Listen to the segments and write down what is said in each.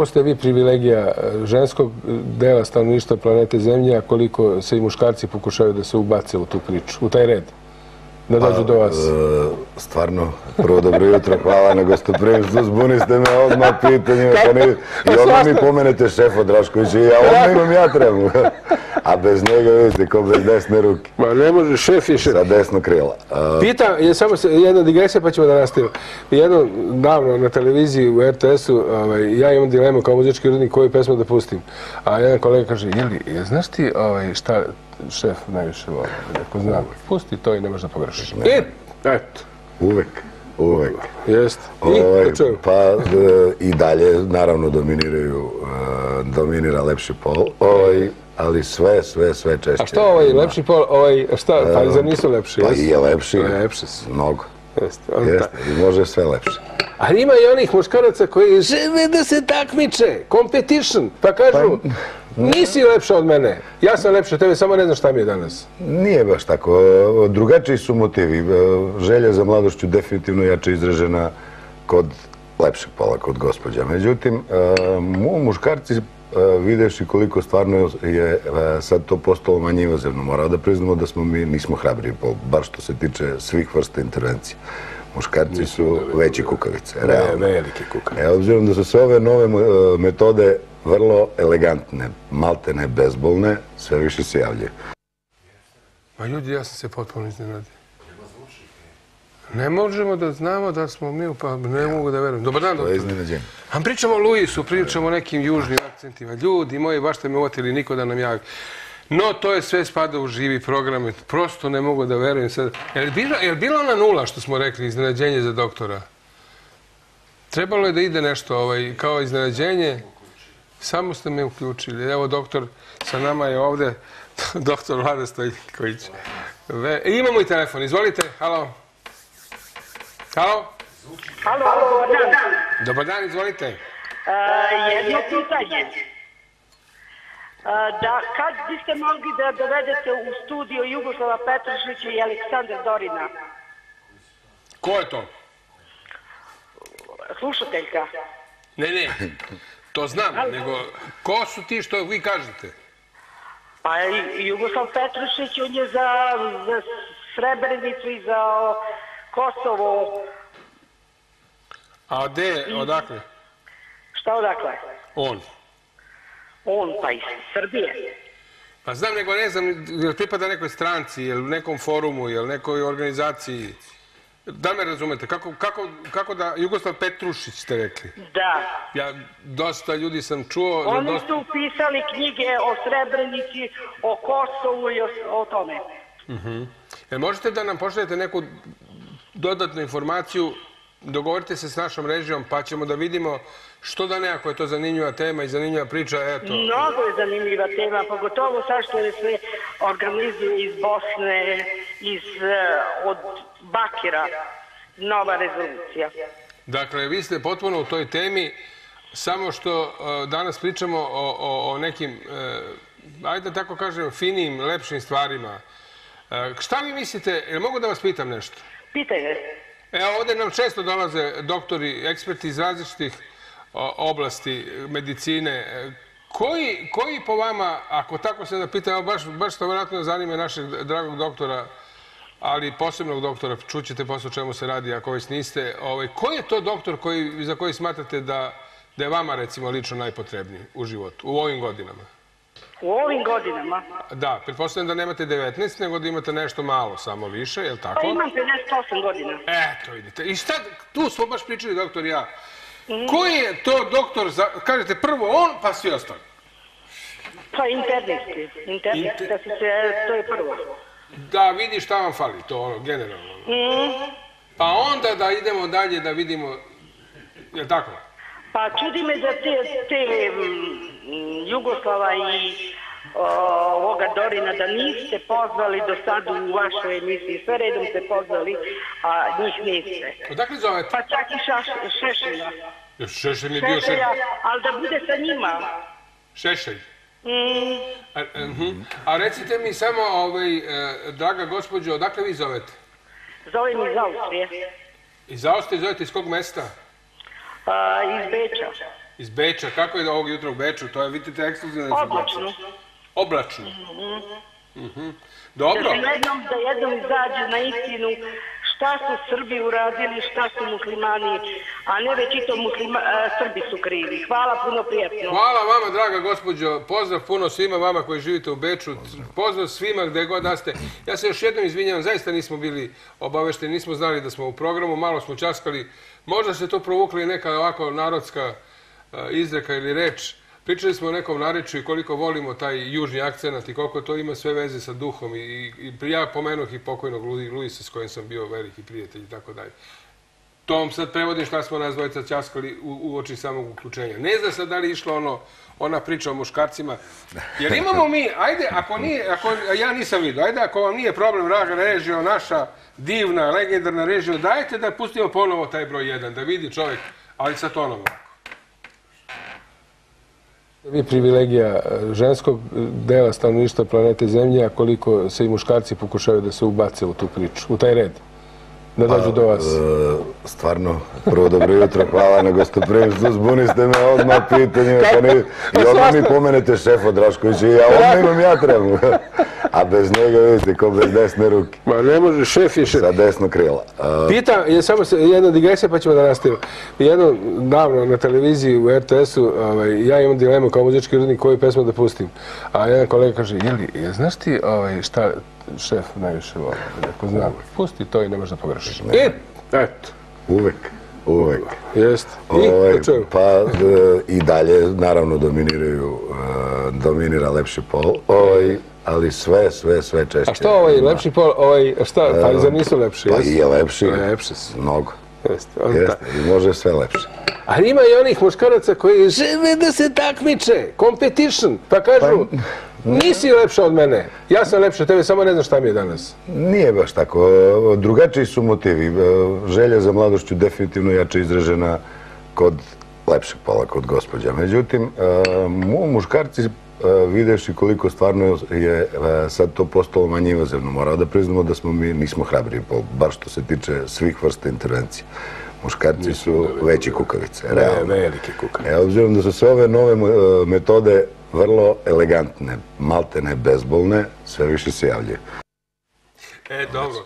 ste vi privilegija ženskog dela stanovništva planete Zemlje, a koliko se i muškarci pokušaju da se ubace u tu priču, u taj red, da dođu do vas? Stvarno, prvo dobro jutro, hvala na gostoprimstvu, zbuniste me odmah pitanjima, i odmah mi pomenete šefa Draškovića i ja odmah imam ja tremu. A bez njega, vidite, ko bez desne ruke. Ma ne može, šef je šef. Sa desno krila. Pitam, je samo jedna digresija pa ćemo da nastavimo. Jedno davno na televiziji u RTS-u, ja imam dilemu kao muzički urednik koju pesmu da pustim. A jedan kolega kaže, Jeli, znaš ti šta šef najviše voli? Neko znam, pusti to i nemaš da pogrešiš. Eto. Uvek. Jeste. Pa i dalje, naravno, dominira lepši pol. Ali sve češće. A što lepši pol, šta, pa zar nisu lepši? Pa i je lepši, lepši su. Mnogo. Jeste, i može sve lepše. Ali ima i onih muškaraca koji žele da se takmiče, competition, pa kažu, nisi lepša od mene, ja sam lepša od tebe, samo ne znam šta mi je danas. Nije baš tako, drugačiji su motivi. Želja za mladošću definitivno jače izražena kod lepšeg pola, kod gospođa. Međutim, muškarci, videvši koliko stvarno je sad to postalo manje invazivno, morao da priznamo da smo mi nismo hrabri, bar što se tiče svih vrsta intervencija. Muškarci su veći kukavice, realno. Velike kukavice. Obzirom da su sve ove nove metode vrlo elegantne, maltene, bezbolne, sve više se javljaju. Ma ljudi, ja sam se potpuno iznenadio. Ne možemo da znamo da smo mi, pa ne mogu da verujem. Dobar dan, doktor. To je iznenađenje. A pričamo o Luisu, pričamo o nekim južnim akcentima. Ljudi moji, baš ste me uvatili, niko da nam javi. No, to je sve spada u živi program. Prosto ne mogu da verujem sad. Je li bila ona nula, što smo rekli, iznenađenje za doktora? Trebalo je da ide nešto kao iznenađenje. Samo ste me uključili. Evo, doktor, sa nama je ovde doktor Vlada Stojković. Imamo i telefon, izvolite. Halo. Halo? Halo, dobar dan. Dobar dan, izvolite. Jedno pitanje. Kad biste mogli da dovedete u studio Jugoslava Petrušića i Aleksandra Dorina? Ko je to? Slušateljka. Ne, to znam, nego ko su ti što vi kažete? Pa Jugoslav Petrušić, on je za Srebrenicu i za Kosovo. A odakle? Šta odakle? On, pa iz Srbije. Pa znam, nego ne znam, jel pripada nekoj stranci, jel nekom forumu, jel nekoj organizaciji? Da me razumete, kako da, Jugoslav Petrušić ste rekli? Da. Ja dosta ljudi sam čuo... Oni su upisali knjige o Srebrenici, o Kosovu i o tome. Jel možete da nam pošaljete neku dodatnu informaciju, dogovorite se s našom režijom, pa ćemo da vidimo što da ne, ako je to zanimljiva tema i zanimljiva priča, eto. Mnogo je zanimljiva tema, pogotovo sad što je sve organizuje iz Bosne, od Bakira, nova rezolucija. Dakle, vi ste potpuno u toj temi, samo što danas pričamo o nekim, ajde da tako kažem, finim, lepšim stvarima. Šta vi mislite, jel mogu da vas pitam nešto? Pitajte. Evo, ovdje nam često dolaze doktori, eksperti iz različitih oblasti medicine. Koji po vama, ako tako se da pitam, baš to vjerojatno zanima našeg dragog doktora, ali posebnog doktora, čućete posle o čemu se radi ako već niste, koji je to doktor za koji smatrate da je vama, recimo, lično najpotrebniji u životu, u ovim godinama? U ovim godinama? Da, pretpostavljam da nemate 19, nego da imate nešto malo, samo više, je li tako? Pa imam 58 godina. Eto, vidite. I šta, tu smo baš pričali, doktor i ja. Koji je to doktor, kažete prvo on, pa svi ostali? Pa internisti. To je prvo. Da vidi šta vam fali, to generalno. Pa onda da idemo dalje da vidimo, je li tako? Pa čudi me da te Jugoslava i ovoga Dorina da niste pozvali do sada u vašoj emisiji. Sve redom ste pozvali, a njih niste. Odakle zovete? Pa čak i Šešelja. Šešelj je bio Šešelja, ali da bude sa njima. Šešelj? A recite mi samo, draga gospođo, odakle vi zovete? Zovem iz Austrije. Iz Austrije zovete iz kog mesta? Iz Beča. Iz Beča. Kako je ovog jutra u Beču? To je, vidite, ekskluzivna informacija. Oblačno. Oblačno. Dobro. Da jednom izađe na istinu šta su Srbi uradili, šta su muslimani, a ne već i to Srbi su krivi. Hvala, puno prijatno. Hvala vama, draga gospođo. Pozdrav puno svima vama koji živite u Beču. Pozdrav svima gde god da ste. Ja se još jednom izvinjavam, zaista nismo bili obavešteni, nismo znali da smo u programu, malo smo časkali. Možda se to provukli neka ovako narodska izreka ili reč. Pričali smo o nekom narečju i koliko volimo taj južni akcenat i koliko to ima sve veze sa duhom. Ja pomenuh i pokojnog Luisa s kojim sam bio veliki prijatelj i tako dalje. To vam sad prevodim šta smo nas dvojica ćaskali u oči samog uključenja. Ne znam sad da li je išla ona priča o muškarcima. Jer imamo mi, ajde, ja nisam vidio, ajde ako vam nije problem Raga režio, naša divna, legendarna režija, dajte da pustimo ponovo taj broj 1, da vidi čovjek, ali sa tonom ovako. Vi privilegija ženskog dela stanovništva planete Zemlje, a koliko se i muškarci pokušaju da se ubace u tu priču, u taj red, da dođu do vas? Stvarno, prvo dobro jutro, hvala na gostoprimstvu, zbuniste me odmah pitanje, i odmah mi pomenete šefa Draškovića i ja odmah imam ja trebu, a bez njega vidite ko bez desne ruke. Ma ne može, šef je šef. Sa desno krila. Pitam, samo jedna digresija pa ćemo da nastavimo. Jedno davno na televiziji u RTS-u, ja imam dilemu kao muzički urednik koju pesmu da pustim. A jedan kolega kaže, Jeli, znaš ti šta šef najviše voli? Neko znam, pusti to i ne možeš da pogrešiš. Eto. Uvek. Jeste. Pa i dalje, naravno, dominira lepši pol, ali sve češće. A što lepši pol, šta, pa zar nisu lepši? Pa i je lepši, mnogo. Jeste, i može sve lepše. Ali ima i onih muškaraca koji žele da se takmiče, competition, pa kažu, nisi lepša od mene, ja sam lepša od tebe, samo ne znam šta mi je danas. Nije baš tako, drugačiji su motivi. Želja za mladošću definitivno jače izražena kod lepšeg pola, kod gospođa. Međutim, muškarci, videvši koliko stvarno je sad to postalo manje invazivno, moramo da priznamo da mi nismo hrabri, bar što se tiče svih vrsta intervencija. Muškarci su veći kukavice, realno. Velike kukavice. Obzirom da su sve ove nove metode vrlo elegantne, maltene, bezbolne, sve više se javljaju. Dobro.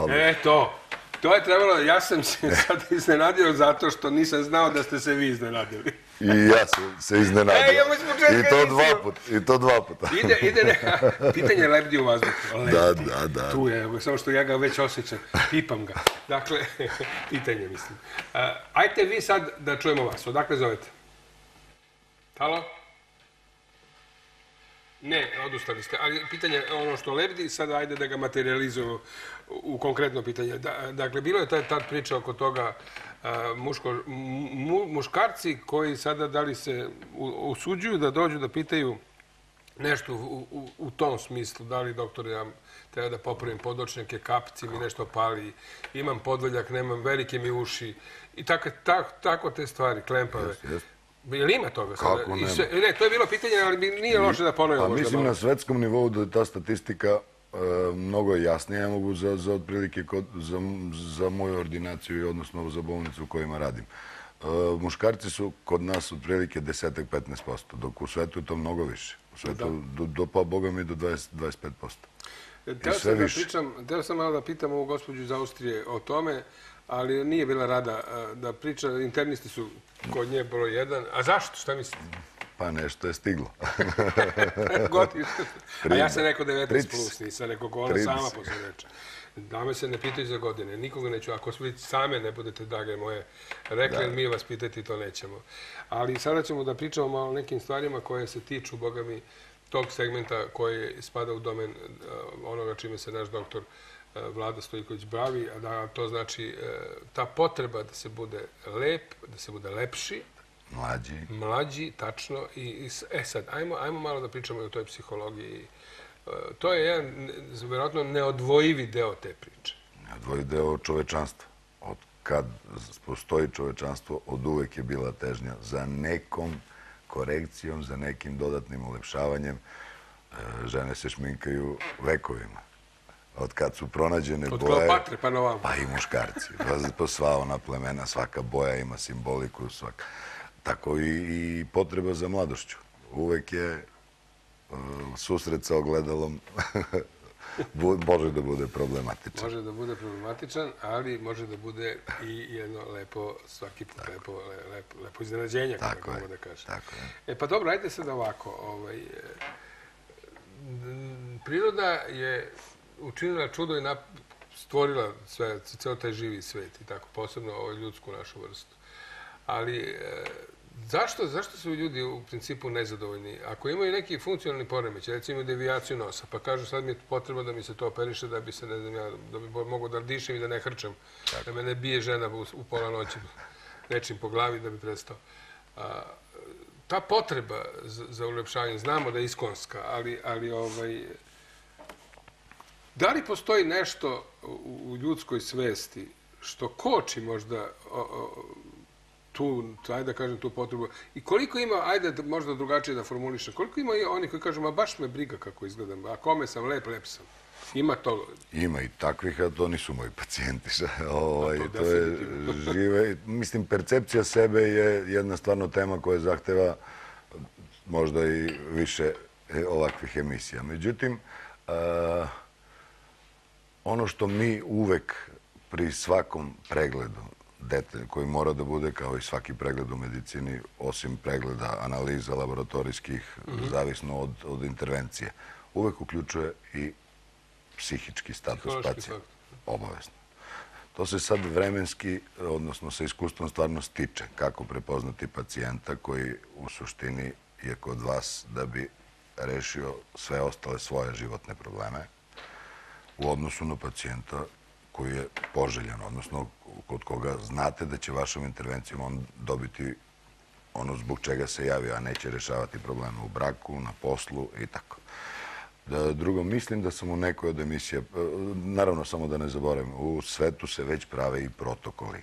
To je trebalo, ja sam se sad iznenadio zato što nisam znao da ste se vi iznenadili. I ja sam se iznenadio. I to dva puta. Pitanje lebdi u vazduhu. Da. Tu je, samo što ja ga već osjećam, pipam ga. Dakle, pitanje mislim. Ajte vi sad da čujemo vas. Odakle zovete? Halo? Ne, odustali ste. Ali pitanje, ono što lebdi, sad ajde da ga materializujemo u konkretno pitanje. Dakle, bilo je ta priča oko toga muškarci koji sada da li se usuđuju da dođu da pitaju nešto u tom smislu, da li doktor ja treba da popravim podočnjake, kapci mi nešto pali, imam podvrljak, nemam, velike mi uši i tako te stvari, klempave. Je li ima toga sada? Kako nema? Ne, to je bilo pitanje, ali nije loše da ponovimo. Pa mislim na svetskom nivou da je ta statistika mnogo jasnija. Ja mogu za otprilike za moju ordinaciju, odnosno za bolnicu u kojima radim. Muškarci su kod nas otprilike 10-15%, dok u svetu je to mnogo više. U svetu pa Boga mi do 25%. Htio sam malo da pitam ovu gospođu iz Austrije o tome, ali nije bila rada da priča. Internisti su kod nje broj 1. A zašto? Šta mislite? Pa nešto je stiglo. Godište. A ja sam rekao 19 plus, nisam rekao ko ona sama posle reče. Dame se ne pitaju za godine, nikoga neću. Ako vi same ne budete, drage moje, rekli, mi vas pitati, to nećemo. Ali sada ćemo da pričamo o nekim stvarima koje se tiču, boga mi, tog segmenta koji spada u domen onoga čime se naš doktor Vlada Stojković bavi, a to znači ta potreba da se bude lep, da se bude lepši, mlađi, tačno. Sad, ajmo malo da pričamo o toj psihologiji. To je jedan, vjerojatno, neodvojivi deo te priče. Neodvojivi deo čovečanstva. Od kad postoji čovečanstvo, od uvek je bila težnja za nekom korekcijom, za nekim dodatnim ulepšavanjem. Žene se šminkaju vekovima. Od kad su pronađene boje... Od Kleopatre pa na ovamo. Pa i muškarci. Pa sva ona plemena, svaka boja ima simboliku. tako i potreba za mladošću. Uvek je susret sa ogledalom može da bude problematičan. Može da bude problematičan, ali može da bude i jedno lepo, svaki put lepo iznenađenje, kako mogu da kažem. Pa dobro, ajde sad ovako. Priroda je učinila čudo i stvorila ceo taj živi svet i tako, posebno ljudsku našu vrstu. Ali zašto su ljudi u principu nezadovoljni? Ako imaju neki funkcionalni poremećaj, recimo devijaciju nosa, pa kažu sad mi je potrebno da mi se to operiše da bi se, ne znam ja, da bi mogo da dišem i da ne hrčem, da me ne bije žena u pola noći nečim po glavi da bi prestao. Ta potreba za ulepšavanje, znamo da je iskonska, ali da li postoji nešto u ljudskoj svesti što koči možda ajde da kažem, tu potrebu. I koliko ima, ajde možda drugačije da formulišem, koliko ima oni koji kažu, ma baš me briga kako izgledam, a kome sam lep, lep sam. Ima to? Ima i takvih, a to nisu moji pacijenti. To je žive. Mislim, percepcija sebe je jedna stvarno tema koja zahteva možda i više ovakvih emisija. Međutim, ono što mi uvek pri svakom pregledu, detalj koji mora da bude kao i svaki pregled u medicini, osim pregleda analiza laboratorijskih, zavisno od intervencije, uvek uključuje i psihički status pacijenta. Obavezno. To se sad vremenski, odnosno sa iskustvom stvarno stiče. Kako prepoznati pacijenta koji u suštini je kod vas da bi rešio sve ostale svoje životne probleme u odnosu na pacijenta koji je poželjan, odnosno kod koga znate da će vašom intervencijom on dobiti ono zbog čega se javio, a neće rešavati probleme u braku, na poslu i tako. Drugo, mislim da sam u nekoj od emisija, naravno samo da ne zaboravim, u svetu se već prave i protokoli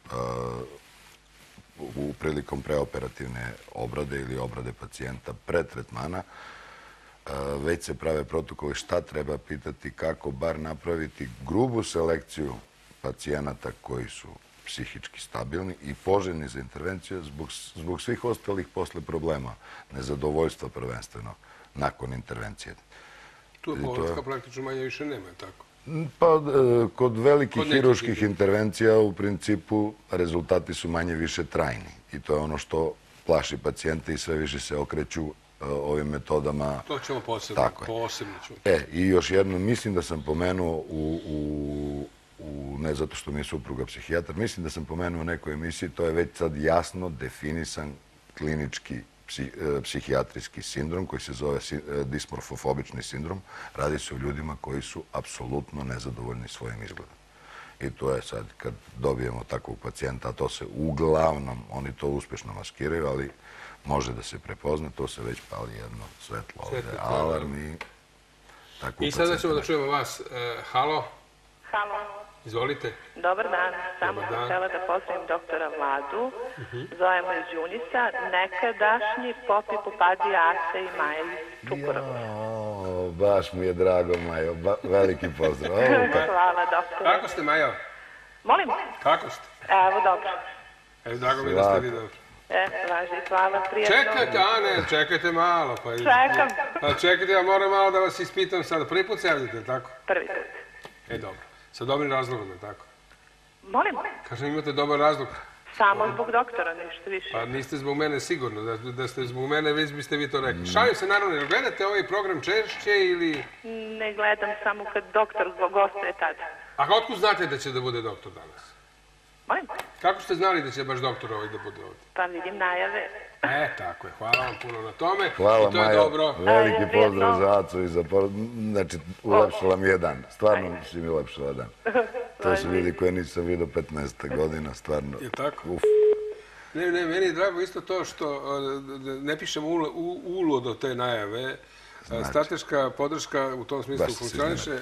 u prilikom preoperativne obrade ili obrade pacijenta pre tretmana. Već se prave protokoli šta treba pitati, kako bar napraviti grubu selekciju pacijenata koji su psihički stabilni i poželjni za intervenciju zbog svih ostalih posle problema, nezadovoljstva prvenstveno nakon intervencije. Tu povratka praktično manje više nema, tako? Pa, kod velikih hiruških intervencija u principu rezultati su manje više trajni i to je ono što plaši pacijente i sve više se okreću ovim metodama. To ćemo posebno čuti. I još jedno, mislim da sam pomenuo ne zato što mi je supruga psihijatar, mislim da sam pomenuo u nekoj emisiji, to je već sad jasno definisan klinički psihijatrijski sindrom koji se zove dismorfofobični sindrom. Radi se o ljudima koji su apsolutno nezadovoljni svojim izgledom. I to je sad, kad dobijemo takvog pacijenta, a to se uglavnom, oni to uspešno maskiraju, ali može da se prepozna, to se već pali jedno svetlo ovde, alarm i tako. I sada ćemo da čujemo vas. Halo? Halo. Izvolite. Dobar dan. Samo sam htjela da pozdravim doktora Vladu. Zovemo iz Đunisa. Nekadašnji popi Pupadija Ase i Maja iz Čukurova. Baš mi je drago, Majo. Veliki pozdrav. Hvala, doktore. Kako ste, Majo? Molim? Kako ste? Evo, dobro. Drago mi da ste vi dobro. Važi, hvala, prijatno. Čekajte, Ane, čekajte malo. Čekam. Čekajte, ja moram malo da vas ispitam sada. Prvi put se javljate, tako? Prvi put. Dobro. Sa dobrim razlogom, tako? Molim? Kažem, imate dobar razlog. Samo zbog doktora, ništa više. Pa niste zbog mene sigurno. Da ste zbog mene, već biste vi to rekli. Šalim se, naravno, jer gledate ovaj program češće ili... Ne gledam, samo kad doktor gostuje tada. A otkud znate da će da bude doktor danas? Molim? Kako ste znali da će baš doktor da bude ovdje? Pa vidim najave. Tako je. Hvala vam puno na tome. Hvala, Maja. Veliki pozdrav za Acu i za porod. Znači, ulepšala mi je dan. Stvarno si mi ulepšala dan. To su ljudi koje nisam vidio 15. godina, stvarno. Je tako? Ne, meni je drago isto to što ne pišem ulud od te najave. Strateška podrška u tom smislu funkcioniše.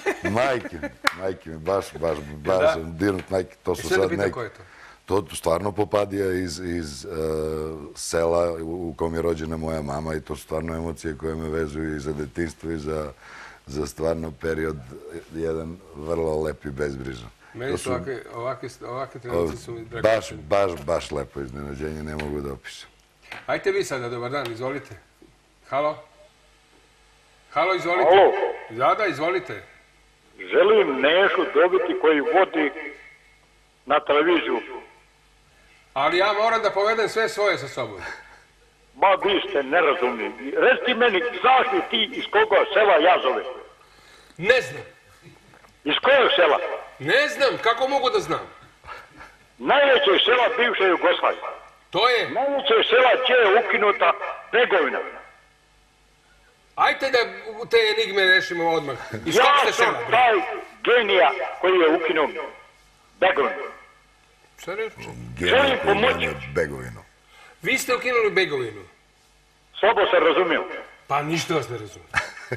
Majke mi, baš dirnut majke. To su sad neki... To stvarno Popadija iz sela u kom je rođena moja mama i to su stvarno emocije koje me vezuju i za detinjstvo i za stvarno period jedan vrlo lep i bezbrižan. Meni su ovakve trenutci su mi dragoćeni. Baš lepo iznenađenje, ne mogu da opišem. Ajte vi sada, dobar dan, izvolite. Halo? Halo, izvolite. Da, izvolite. Želim Nešu dobiti koji vodi na televiziju. Ali ja moram da povedem sve svoje sa sobom. Ma vi ste nerazumni. Reci meni, znaš li ti iz koga sela ja zove? Ne znam. Iz kojeg sela? Ne znam, kako mogu da znam? Najveće sela bivše Jugoslavije. To je... Najveće sela gdje je ukinuta Begovina. Ajte da te enigme rešimo odmah. Iz kog ste Ja sam sela? taj genija koji je ukinuo Begovinu. Šta reći? Želim pomoći. Begovinu. Vi ste ukinuli Begovinu. Slabo se razumio. Pa ništa vas ne razumijem.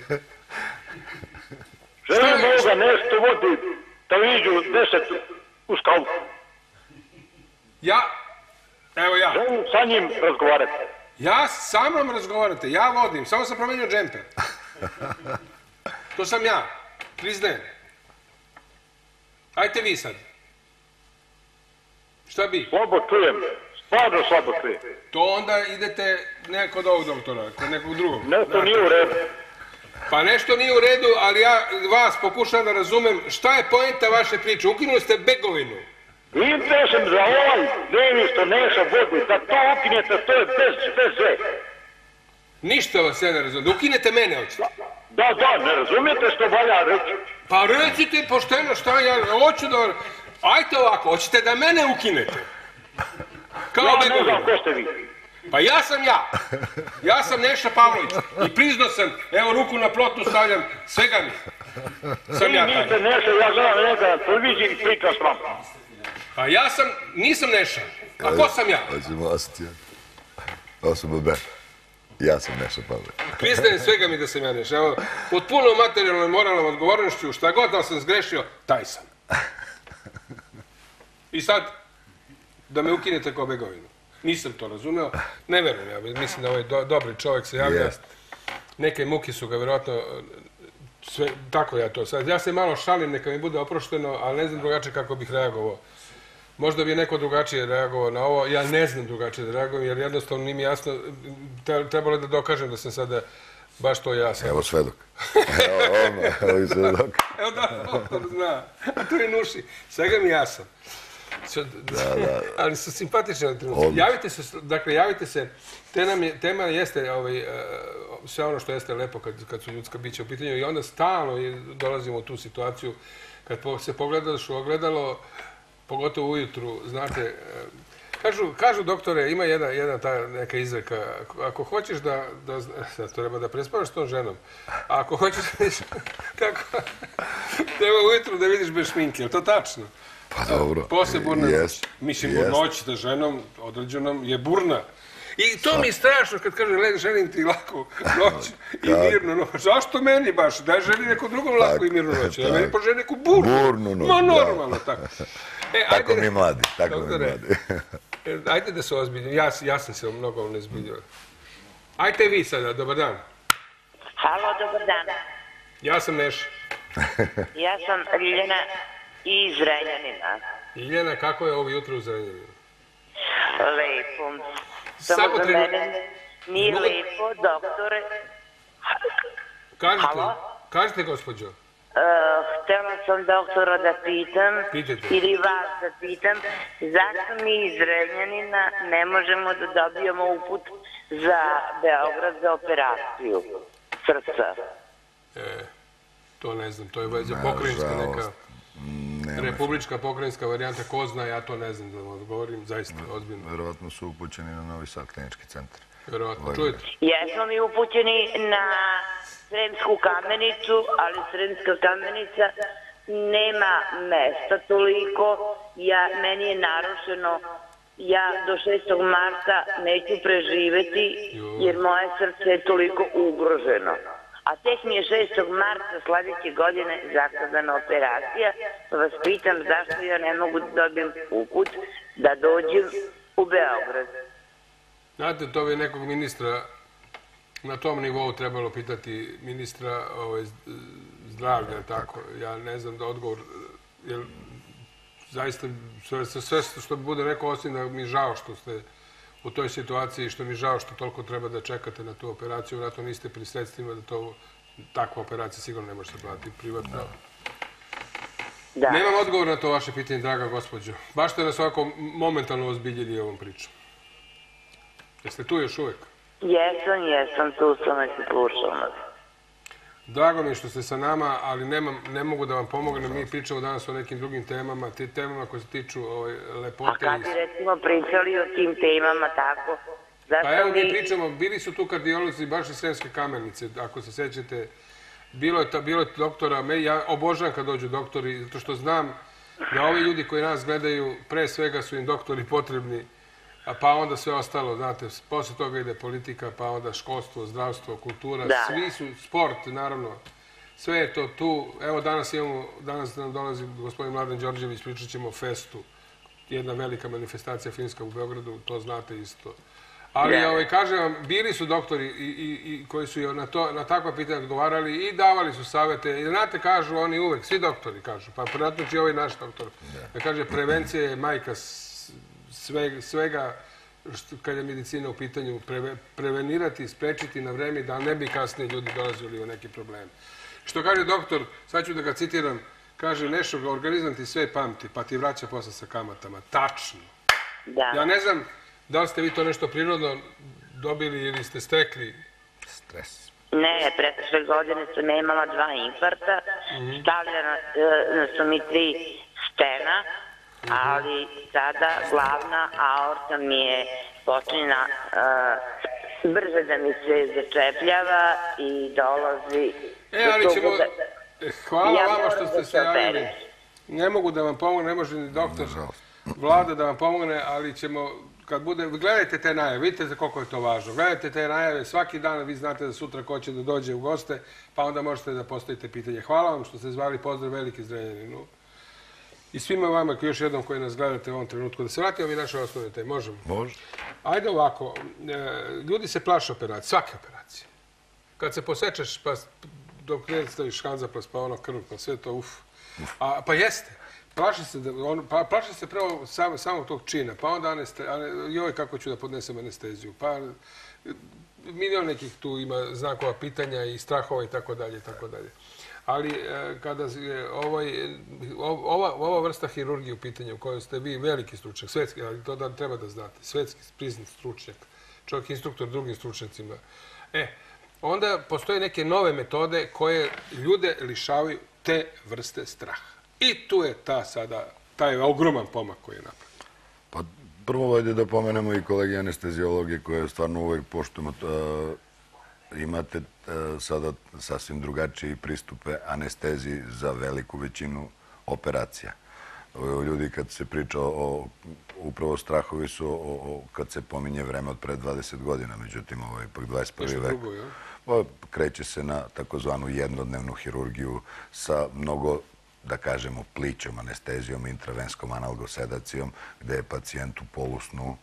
Želim ovoga nešto vodi televiziju 10 u skalu. Evo ja. Želim sa njim razgovarati. Ja sa mnom razgovarate, ja vodim, samo sam promenio džemper. To sam ja, priznajem. Ajte vi sad. Šta bi? Slabo čujem, stvarno slabo čujem. To onda idete neko od ovog doktora, kod nekog drugog. Nešto nije u redu. Pa nešto nije u redu, ali ja vas pokušam da razumem šta je poenta vaše priče. Ukinuli ste Begovinu. Interesam za ovaj dnevni što Neša vodi, da to ukinete, to je bez sve. Ništa vas ja ne razumijem. Da ukinete mene, hoćete? Da, ne razumijete što valja reći. Pa recite pošteno šta ja hoću da... Ajte ovako, hoćete da mene ukinete? Kao Ja ne Begovinu. znam ko ste vi. Pa ja sam ja. Ja sam Neša Pavlović. I priznao sam, evo ruku na plotnu stavljam, svega mi. Sam ja Vi taj. niste Neša, ja gledam njega na televiziji i pričam s vama. Pa ja sam, nisam Neša. A ko sam ja? Hoćemo osjetiti. Osoba B. Ja sam Neša Pavlović. Priznajem svega mi da sam ja Neša. Evo, pod punom materijalnom i moralnom odgovornošću, šta god da sam zgrešio, taj sam. I sad, da me ukinete kao Begovinu. Nisam to razumeo, ne verujem ja, mislim da ovaj dobri čovjek se javlja. Neke muke su ga vjerojatno, tako ja to sad. Ja se malo šalim, neka mi bude oprošteno, ali ne znam drugačije kako bih reagovao. Možda bi neko drugačije reagovao na ovo, ja ne znam drugačije da reagujem, jer jednostavno nije mi jasno, trebalo je da dokažem da sam sada baš to ja sam. Evo svedok. Evo i svedok. Evo da, doktor zna, a tu je Nuši, svega mi jasan. Ali su simpatični na trenutku. Javite se, tema jeste sve ono što jeste lepo kad su ljudska bića u pitanju i onda stalno dolazimo u tu situaciju kad se pogledaš u ogledalo, pogotovo ujutru, znate, kažu doktore, ima jedna ta neka izreka, ako hoćeš da treba da prespavaš s tom ženom, a ako hoćeš da vidiš kako, treba ujutru da vidiš bez šminke, je to tačno? Pa dobro. Posle burna noć. Mislim, noć sa ženom određenom je burna. I to mi je strašno kad kaže, želim ti laku noć i mirnu noć. Zašto meni baš? Daj želi neku drugom laku i mirnu noć. Ja meni poželi neku burnu noć. Ma normalno, tako. Tako mi mladi, tako mi mladi. Ajde da se ozbiljim. Ja sam se mnogo nezbiljio. Ajte vi sada, dobar dan. Halo, dobar dan. Ja sam Neša. Ja sam Ljiljana iz Zrenjanina. Ljiljana, kako je ovo jutro u Zrenjaninu? Lepo. Samo za mene nije lepo, doktore. Kažite, gospođo. Htjela sam doktora da pitam, ili vas da pitam, zašto mi iz Zrenjanina ne možemo da dobijemo uput za Beograd za operaciju srca? To ne znam, to je već pokrajinska neka... Republička pokrajinska varijanta, ko zna, ja to ne znam da vam odgovorim, zaista, ozbiljno. Verovatno su upućeni na Novi Sad klinički centar. Verovatno, čujete? Jesmo mi upućeni na Sremsku Kamenicu, ali Sremska Kamenica nema mesta toliko, meni je narušeno, ja do 6. marta neću preživeti jer moje srce je toliko ugroženo. A tek mi je 6. marta sljedeće godine zakazana operacija, pa vas pitam zašto ja ne mogu da dobijem uput da dođem u Beograd. Znate, to bi nekog ministra na tom nivou trebalo pitati ministra zdravlja, tako. Ja ne znam da odgovor, jer zaista sve što bude rekao, osim da mi je žao što ste u toj situaciji i što mi je žao što toliko treba da čekate na tu operaciju. Vratno niste pri sredstvima da takva operacija sigurno ne može se platiti privatno. Nemam odgovor na to vaše pitanje, draga gospođo. Baš ste nas ovako momentalno ozbiljili ovom pričom. Jeste tu još uvek? Jesam, tu sam i slušam. Drago mi je što ste sa nama, ali ne mogu da vam pomognem. Mi pričamo danas o nekim drugim temama, temama koje se tiču lepote. A kad bi recimo pričali o tim temama tako? Pa evo mi pričamo, bili su tu kardiolozi baš iz Sremske Kamenice, ako se sećate. Bilo je doktora, ja obožavam kad dođu doktori, zato što znam da ovi ljudi koji nas gledaju, pre svega su im doktori potrebni, pa onda sve ostalo, znate, posle toga ide politika, pa onda školstvo, zdravstvo, kultura, svi su, sport, naravno, sve je to tu. Evo danas nam dolazi gospodin Mladen Đorđević, pričat ćemo o festu, jedna velika manifestacija filmska u Beogradu, to znate isto. Ali, kažem vam, bili su doktori koji su na takva pitanja odgovarali i davali su savete. I znate, kažu oni uvek, svi doktori kažu, pa pratno će ovaj naš doktor, da kaže, prevencija je majka svega kad je medicina u pitanju, prevenirati, sprečiti na vreme da ne bi kasnije ljudi dolazili u neki problem. Što kaže doktor, sad ću da ga citiram, kaže, Nešo, organizam ti sve pamti, pa ti vraća posle sa kamatama. Tačno. Ja ne znam da li ste vi to nešto prirodno dobili ili ste stekli? Stres. Ne, pretešle godine sam imala 2 infarkta, stavljena su mi 3 stena, ali sada glavna aorta mi je počinjena brže da mi se začepljava i dolazi... ali ćemo... Hvala vama što ste se javili. Ne mogu da vam pomogne, ne može ni doktor Vlada da vam pomogne, ali ćemo... Kad bude, gledajte te najave, vidite za koliko je to važno. Gledajte te najave, svaki dan vi znate da sutra ko će da dođe u goste, pa onda možete da postavite pitanje. Hvala vam što ste zvali, pozdrav veliki Zrenjaninu. I svima vama, još jednom koji nas gledate u ovom trenutku, da se vratimo mi naše osnovne teme. Možemo? Može. Ajde ovako, ljudi se plaše operacije, svake operacije. Kad se posečeš, pa dok ne staviš hanzaplas, pa ono krv, pa sve to uf. Pa jeste. Plaši se prvo samog tog čina, pa onda joj kako ću da podnesem anesteziju, pa milion nekih tu ima znakova pitanja i strahova i tako dalje, i tako dalje. Ali kada je ova vrsta hirurgije u pitanju u kojoj ste vi veliki stručnjak, svetski, ali to da treba da znate, svetski priznat stručnjak, čovjek instruktor drugim stručnjacima, onda postoje neke nove metode koje ljude lišavaju te vrste straha. I tu je taj ogroman pomak koji je napravljen. Pa prvo vajde da pomenemo i kolegi anesteziologe koje stvarno uvek poštujemo. Imate sada sasvim drugačije pristupe anesteziji za veliku većinu operacija. Ljudi kad se priča upravo strahovi su kad se pominje vreme od pre 20 godina, međutim ovo je ipak 21. vek. Kreće se na takozvanu jednodnevnu hirurgiju sa mnogo, da kažemo, plićom anestezijom, intravenskom analgosedacijom, gde je pacijent u polusnu,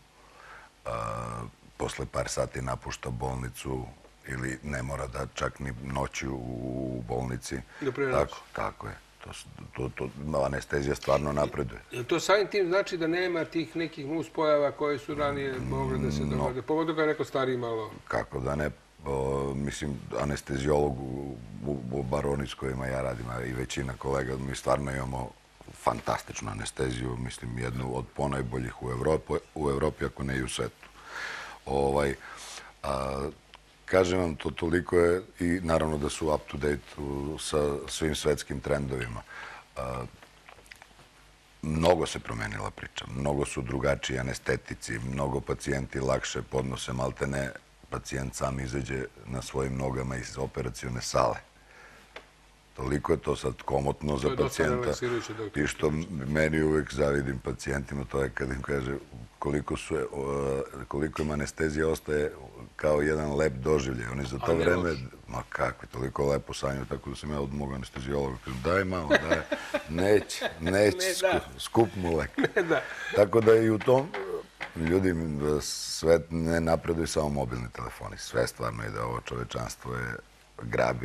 posle par sati napušta bolnicu ili ne mora da čak ni noći u bolnici. Tako je. Anestezija stvarno napreduje. Je to samim tim znači da nema tih nekih nuspojava koje su ranije mogle da se dogode? Pogotovo je neko stariji malo... Kako da ne? Mislim, anestezijolog u baroni s kojima ja radim, i većina kolega, mi stvarno imamo fantastičnu anesteziju, mislim, jednu od ponajboljih u Evropi, ako ne i u svetu. Kažem vam, to toliko je i naravno da su up to date sa svim svetskim trendovima. Mnogo se promenila priča, mnogo su drugačiji anestetici, mnogo pacijenti lakše podnose, maltene pacijent sam izađe na svojim nogama iz operacione sale. Toliko je to sad komotno za pacijenta i što meni uvek zavidim pacijentima, to je kad im kaže koliko im anestezija ostaje kao jedan lep doživljaj. Oni za to vreme, ma kakvi, toliko lepo sanjaju, tako da sam ja od mog anestezijologa kažem, daj malo, daj, neće, skup mu lek. Tako da i u tom, ljudi, sve ne napreduju samo mobilni telefoni, sve stvarno ide, ovo čovečanstvo je grabi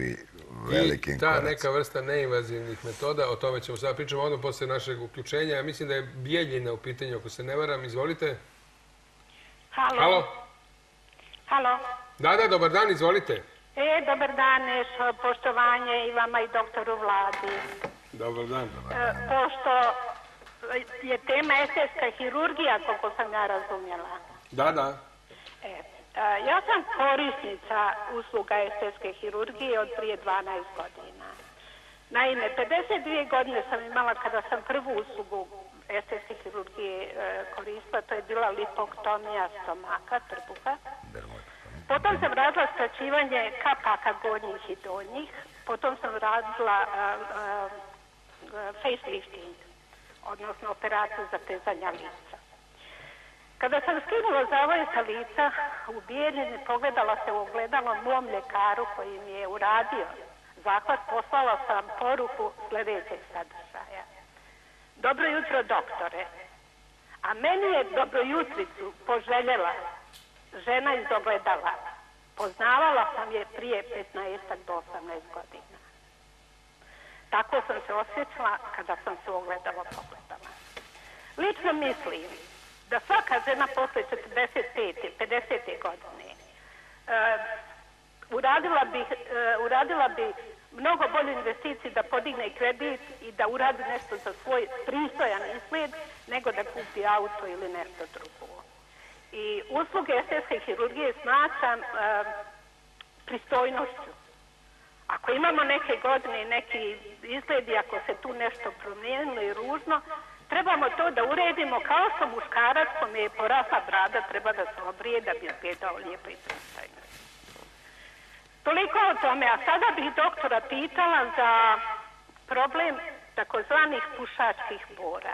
velikim I ta koracima. neka vrsta neinvazivnih metoda, o tome ćemo sada pričamo odmah posle našeg uključenja. Ja mislim da je Bijeljina u pitanju, ako se ne varam. Izvolite. Halo? Halo. Da, dobar dan, izvolite. Dobar dan, poštovanje i vama i doktoru Vladi. Dobar dan. Pošto je tema estetska hirurgija, koliko sam ja razumjela. Da. Ja sam korisnica usluga estetske hirurgije od prije 12 godina. Naime, 52 godine sam imala kada sam prvu uslugu estetske hirurgije koristila, to je bila lipoktomija stomaka, trbuha. Potom sam radila skraćivanje kapaka gornjih i donjih, potom sam radila facelifting, odnosno operaciju za tezanja lica. Kada sam skinula zavoj sa lica, u Bijeljini pogledala se u ogledalo mom ljekaru koji mi je uradio zahvat, poslala sam poruku sljedećeg sadržaja. Dobro jutro, doktore. A meni je dobro jutricu poželjela žena iz ogledala. Poznavala sam je prije 15 do 18 godina. Tako sam se osjećala kada sam se u ogledalo pogledala. Lično mislim da svaka žena posle 45. 50. godine uradila bi mnogo bolju investiciju da podigne kredit i da uradi nešto za svoj pristojan izgled nego da kupi auto ili nešto drugo. I usluge estetske hirurgije smatram pristojnošću. Ako imamo neke godine i neki izgledi, ako se tu nešto promijenilo i ružno, trebamo to da uredimo kao što muškarac kome je porasla brada treba da se obrije da bi izgledao lijepo i pristojno. Toliko o tome, a sada bih doktora pitala za problem takozvanih pušačkih bora.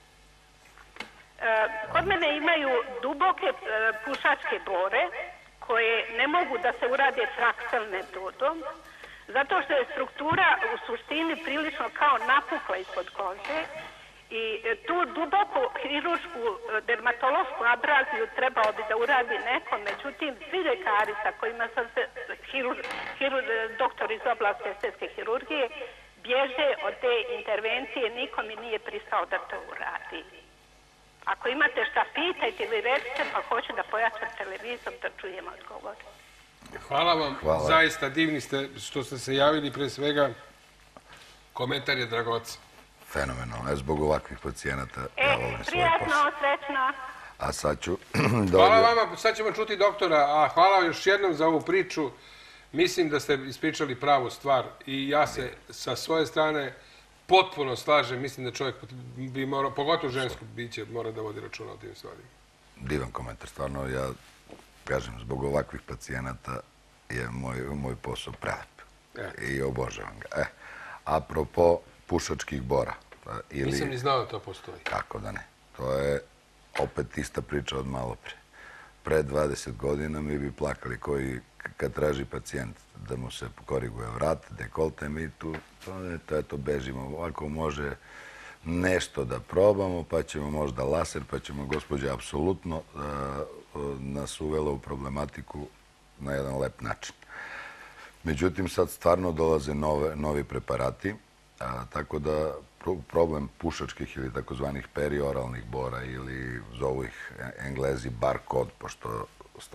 Kod mene imaju duboke pušačke bore koje ne mogu da se urade fraktal metodom, zato što je struktura u suštini prilično kao napukla ispod kože i tu duboku hirušku dermatološku abraziju trebao bi da uradi neko, međutim svi ljekari sa kojima sam se, doktor iz oblasti estetske hirurgije, bježe od te intervencije, niko mi nije pristao da to uradi. Ako imate šta pitajte ili recite, pa hoću da pojačam televizor da čujem odgovor. Hvala vam, zaista divni ste što ste se javili, pre svega komentar je dragocen. Fenomenalno, zbog ovakvih pacijenata ja volim svoj posao. Prijatno, srećno. A sad ću... Hvala vama, sad ćemo čuti doktora, a hvala još jednom za ovu priču. Mislim da ste ispričali pravu stvar i ja se sa svoje strane potpuno slažem. Mislim da čovjek bi morao, pogotovo žensko biće, mora da vodi računa o tim stvarima. Divan komentar, stvarno ja kažem, zbog ovakvih pacijenata je moj posao prelep i obožavam ga. Apropo pušačkih bora. Nisam ni znao da to postoji. Kako da ne. To je opet ista priča od malo pre. Pre 20 godina mi bi plakali koji kad traži pacijent da mu se koriguje vrat, dekolte, mi tu to bežimo. Ovako može nešto da probamo, pa ćemo možda laser, pa ćemo, gospođa, apsolutno nas uvela u problematiku na jedan lep način. Međutim, sad stvarno dolaze novi preparati, tako da problem pušačkih ili takozvanih perioralnih bora ili zovu ih Englezi barkod, pošto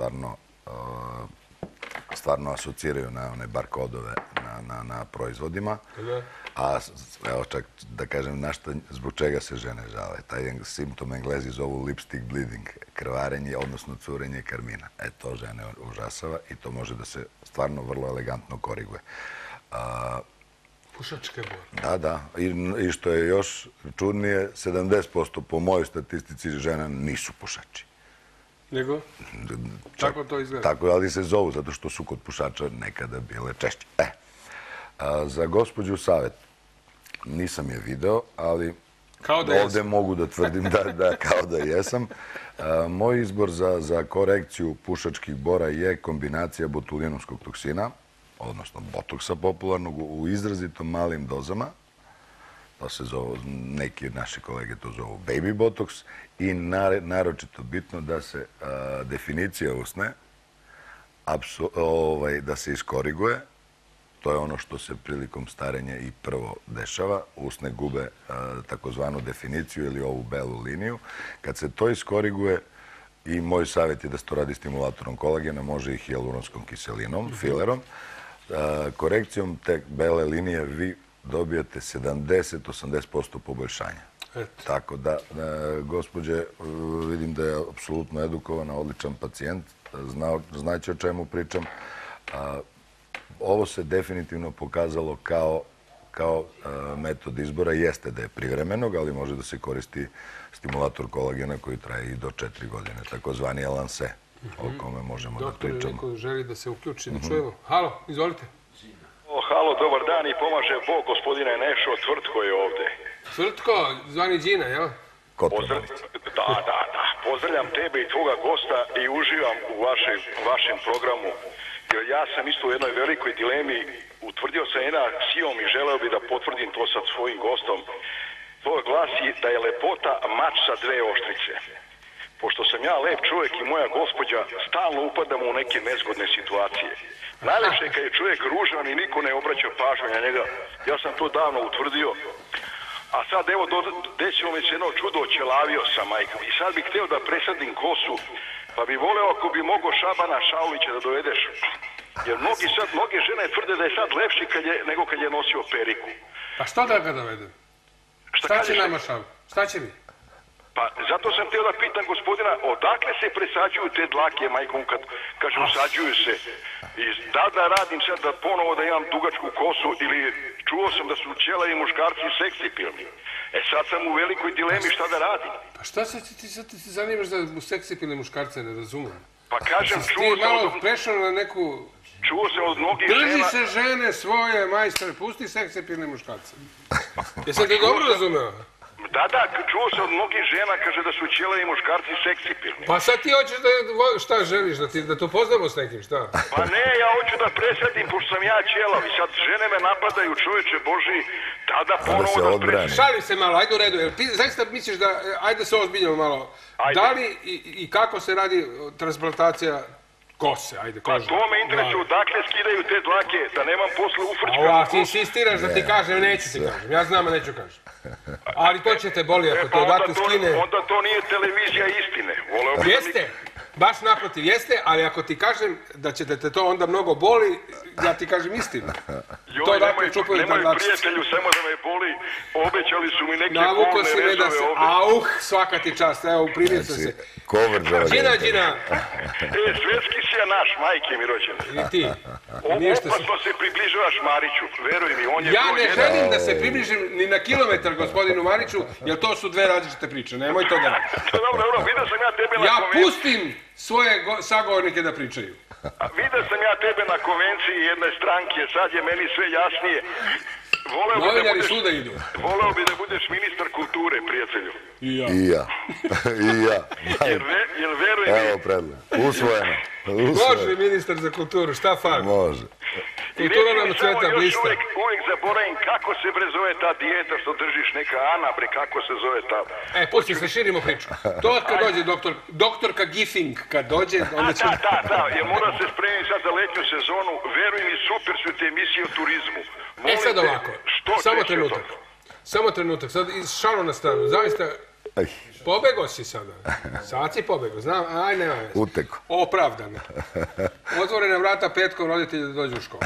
stvarno asociraju na one barkodove na proizvodima. A evo čak da kažem zbog čega se žene žale. Taj simptom Englezi zovu lipstick bleeding, krvarenje, odnosno curenje karmina. To žene užasava i to može da se stvarno vrlo elegantno koriguje. Pušačke bore. Da. I što je još čudnije, 70% po mojoj statistici žena nisu pušači. Nego? Tako to izgleda. Tako, ali se zovu, zato što su kod pušača nekada bile češće. Za gospođu savjet. Nisam je video, ali ovde mogu da tvrdim da kao da jesam. Moj izbor za korekciju pušačkih bora je kombinacija botulinomskog toksina, odnosno botoksa popularnog, u izrazito malim dozama. To se zove, neki od naše kolege to zovu baby botox i naročito bitno da se definicija usne da se iskoriguje To je ono što se prilikom starenja i prvo dešava. Usne gube takozvanu definiciju ili ovu belu liniju. Kad se to iskoriguje, i moj savjet je da se to radi stimulatorom kolagena, može i hijaluronskom kiselinom, filerom. Korekcijom te bele linije vi dobijete 70-80% poboljšanja. Tako da, gospođe, vidim da je apsolutno edukovana, odličan pacijent, znaće o čemu pričam. Ovo se definitivno pokazalo kao metod izbora. Jeste da je privremenog, ali može da se koristi stimulator kolagena koji traje i do 4 godine, takozvani Elanse, o kome možemo da pričamo. Doktor, neko želi da se uključi, da čujemo. Halo, izvolite. Halo, dobar dan i pomaže Bog, gospodine Nešo, Tvrtko je ovde. Tvrtko, zvani Đina, jel? Da. Pozdravljam tebe i tvoga gosta i uživam u vašem programu. Jer ja sam isto u jednoj velikoj dilemi. Utvrdio sam jedna aksijom i želeo bi da potvrdim to sa svojim gostom. To glasi da je lepota mač sa dve oštrice. Pošto sam ja lep čovjek i moja gospođa, stalno upadamo u neke nezgodne situacije. Najlepše je kad je čovjek ružan i niko ne obraća pažnju na njega. Ja sam to davno utvrdio. A sad evo desilo mi se jedno čudo, ćelavio sam, majka. I sad bih htio da presadim kosu, pa bi voleo ako bi mogao Šabana Šaulića da dovedeš. Jer mnoge žene tvrde da je sad lepši nego kad je nosio periku. Pa što da ga dovedem? Šta će nama Šab? Šta će mi? Pa zato sam htio da pitam gospodina, odakle se presađuju te dlake, majkom, kad kažem usađuju se? I da radim sad da ponovo da imam dugačku kosu ili čuo sam da su ćelavi muškarci seksipilni. Sad sam u velikoj dilemi šta da radim. Pa šta se ti zanimaš da u seksipilne muškarce, ne razumem? Pa kažem, čuo sam malo prešao na neku... Čuo sam od mnogih žena... Drži se žene svoje, majstore, pusti seksipilne muškarce. Jesam te dobro razumeo? Da, čuo sam od mnogih žena, kaže da su ćelavi muškarci seksipilni. Pa sad ti hoćeš da... Šta želiš, da to poznamo s nekim, šta? Pa ne, ja hoću da presadim, pošto sam ja ćelav i sad žene me napadaju, čovječe Boži, tada ponovo da presadim. Šalim se malo, ajde u redu, jer ti zaista misliš da... Ajde se ozbiljamo malo. Da li i kako se radi transplantacija kose, ajde, koža? Pa to me interesuje, odakle skidaju te dlake, da nemam posle ufrčka. A ti insistiraš da ti kažem, neću ti kažem, ja znam, a neću kažem. Ali to će te boli ako te odakle skine... Onda to nije televizija istine. Jeste, baš naprotiv, jeste, ali ako ti kažem da će te to onda mnogo boli, ja ti kažem istinu. Joj, nemoj prijatelju, samo da me boli, obećali su mi neke bolne rezove ovdje. Svaka ti čast, evo, primjeca se. Đina! Svetski si je naš, majke mi rođene. I ti. Opasno se približavaš Mariću, veruj mi, on je... Ja ne želim da se približim ni na kilometar gospodinu Mariću, jer to su dve različite priče, nemoj to da radi. Dobro, vidio sam ja tebe na konvenciji... Ja pustim svoje sagovornike da pričaju. Vidio sam ja tebe na konvenciji jedne stranke, sad je meni sve jasnije. Novinari svuda idu. Voleo bi da budeš ministar kulture, prijatelju. I ja. Jer veruj mi... Evo predlog. Usvojeno. Može ministar za kulturu, šta fali? Može. Kultura nam cveta blista. Uvijek zaboravim kako se zove ta dijeta što držiš, neka Ana, kako se zove ta... Pusti se, širimo priču. To kad dođe doktorka Giffing, kad dođe... Da, jer mora se spremiti sad za letnju sezonu, veruj mi, super su te emisije o turizmu. Sad ovako, samo trenutak, sad šalu na stranu, zaista, pobego si sada, sad si pobego, znam, nema veze. Uteko. Opravdano. Otvorena vrata petkom roditelji da dođu u školu.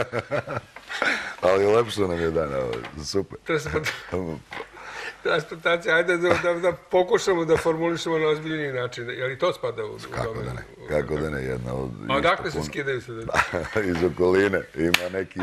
Ali lepšo nam je dan, super. Transplantacija, ajde da pokušamo da formulišemo na ozbiljniji način, je li to spada u domenu? Kako da ne, jedna od... A odakle se skidaju se? Iz okoline, ima neki...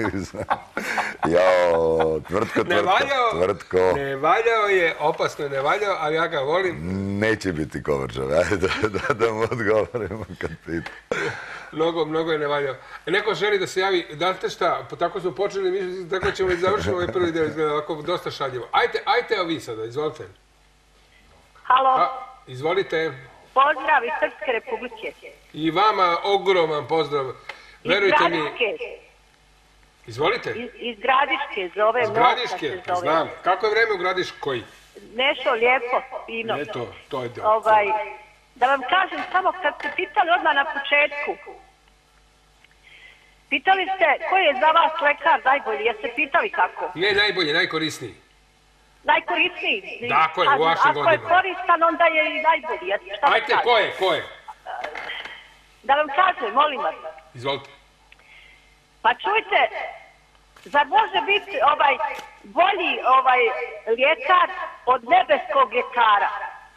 Jao, Tvrtko. Ne valjao je, opasno je ne valjao, ali ja ga volim. Neće biti Kovrčev, ajde da mu odgovorimo kad pita. Mnogo je ne valjao. Neko želi da se javi, znate šta, tako smo počeli, mi tako ćemo i završiti ovaj prvi del, izgleda ovako dosta šaljivo. Ajte vi sada, izvolite. Halo. Izvolite. Pozdrav iz Srpske Republike. I vama ogroman pozdrav. Verujte mi. Izvolite. Iz Gradiške, zove Iz Gradiške, znam. Kako je vreme u Gradiškoj? Nešto lijepo, fino. To je Da vam kažem samo kad ste pitali odmah na početku, Pitali ste koji je za vas lekar najbolji, jeste pitali kako? Ne najbolji, najkorisniji. Najkorisniji? Tako je, u vašim godinama. Ako je koristan, onda je i najbolji. Ajde, ko je? Da vam kažem, molim vas. Izvolite. Pa čujte, zar može biti bolji ljekar od nebeskog ljekara?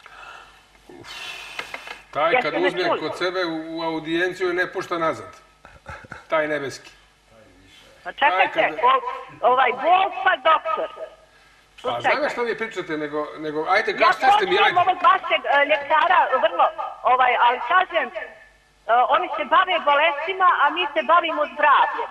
Taj kad uzme kod sebe u audijenciju i ne pušta nazad. Taj nebeski. Pa čekajte, Bog pa doktor. A znam što vi pričate, nego, ajde, Ja šta ste mi, poštujem ovog vašeg ljekara vrlo, ali kažem, oni se bave bolestima, a mi se bavimo zdravljem.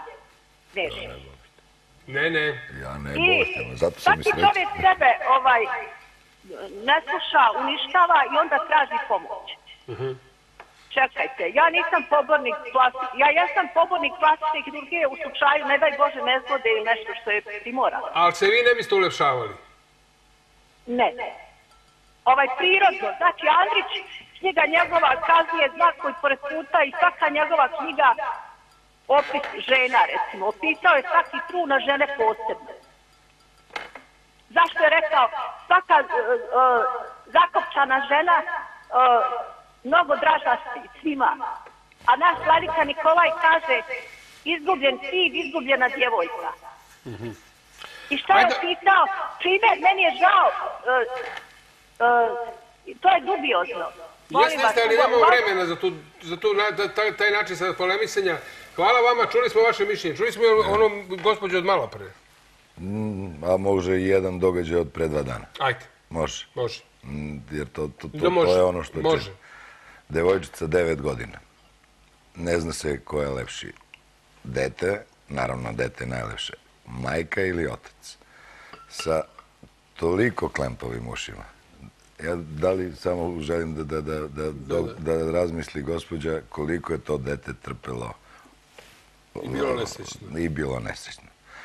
Ne. Ja ne bolestima, zato sam i Svaki srećan. čovjek sebe ne sluša, uništava i onda traži pomoć. Čekajte, ja nisam pobornik ja jesam pobornik plastične hirurgije u slučaju, ne daj Bože, nezgode ili nešto što je primorano. Ali se vi ne biste ulepšavali? Ne. Prirodno, znači Andrić, knjiga njegova kazuje znak koji pored puta i svaka njegova knjiga opis žena, recimo, opisao je svaki trun na žene posebno. Zašto je rekao, svaka zakopčana žena mnogo draža svima. A naš vladika Nikolaj kaže, izgubljen sin, izgubljena djevojka. I šta je pitao? Primjer, meni je žao, to je dubiozno. Jeste, ali nemamo vremena za taj način sad polemisenja. Hvala vama, čuli smo vaše mišljenje. Čuli smo ono gospođe od malo pre. A može i jedan događaj od pre 2 dana. Ajde. Može. Može. Jer to je ono što može. će. Devojčica 9 godina. Ne zna se ko je lepši. Dete, naravno dete je najlepše. Majka ili otac. Sa toliko klempovim ušima. Ja da li samo želim da razmisli gospođa koliko je to dete trpelo. I bilo nesrećno. I bilo nesrećno.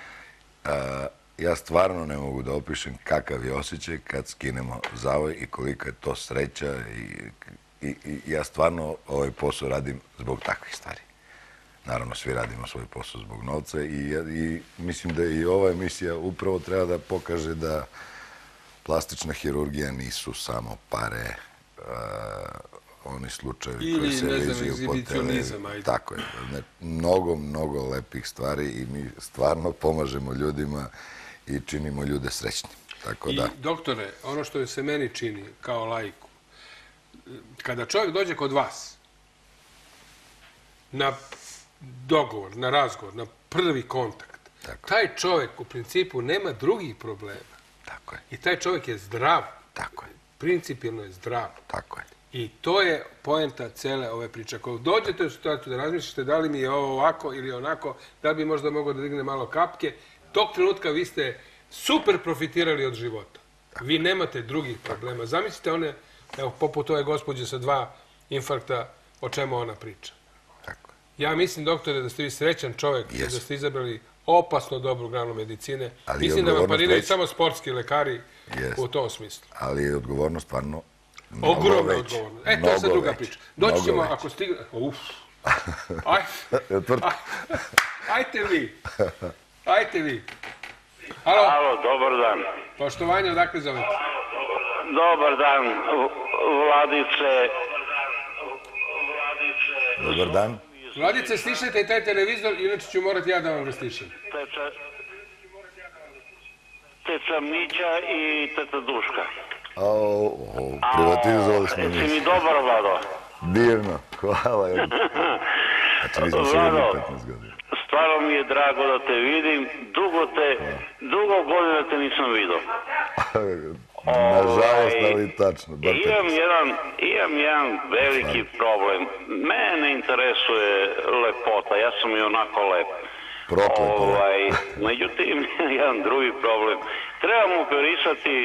Ja stvarno ne mogu da opišem kakav je osjećaj kad skinemo zavoj i kolika je to sreća i ja stvarno ovaj posao radim zbog takvih stvari. Naravno, svi radimo svoj posao zbog novca i mislim da i ova emisija upravo treba da pokaže da plastična hirurgija nisu samo pare, oni slučajevi koji se vezuju po televiziji. Tako je. Mnogo lepih stvari i mi stvarno pomažemo ljudima i činimo ljude srećni. I doktore, ono što se meni čini kao laiku, kada čovjek dođe kod vas na dogovor, na razgovor, na prvi kontakt, taj čovjek u principu nema drugih problema. Tako je. I taj čovjek je zdrav. Tako je. Principijelno je zdrav. Tako je. I to je poenta cele ove priče. Ako dođete u situaciju da razmišljate da li mi je ovo ovako ili onako, da bi možda mogao da digne malo kapke, tog trenutka vi ste super profitirali od života. Vi nemate drugih problema. Zamislite one, evo, poput ove gospođe sa 2 infarkta, o čemu ona priča. Tako. Ja mislim, doktore, da ste vi srećan čovjek, da ste izabrali opasno dobru granu medicine. Mislim da vam pariraju samo sportski lekari u tom smislu. Ali je odgovornost stvarno ogromna odgovornost. To je sad druga priča. Doći ćemo, ako stigne... Ajte vi. Halo, dobar dan. Poštovanje, odakle zovete? Dobar dan, Vladice. Dobar dan. Vladice, stišajte i taj televizor, inače ću morati ja da vam ga stišem. Teca Mića i teta Duška. Privatizovali smo mi. Jesi mi dobar, Vlado? Divno, hvala. Znači, mi smo sigurno 15 godina. Stvarno mi je drago da te vidim. Dugo godina te nisam vidio. Nažalost, ali tačno. Imam jedan veliki problem. Mene interesuje lepota. Ja sam i onako lep. Međutim, jedan drugi problem. Trebamo operisati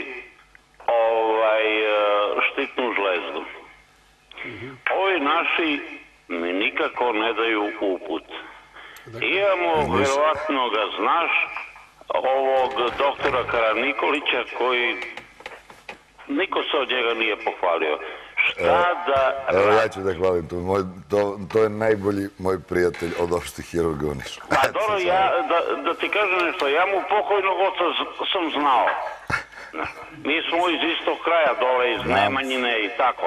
štitnu žlezdu. Ovi naši mi nikako ne daju uput. Imamo, vjerovatno ga znaš, ovog doktora Karanikolića koji niko se od njega nije pohvalio. šta da Evo, radim. ja ću da hvalim to je najbolji moj prijatelj od opštih hirurga u Nišu. Pa dobro, da ti kažem nešto, ja mu pokojnog oca sam znao. Mi smo iz istog kraja dole, iz Nemanjine i tako.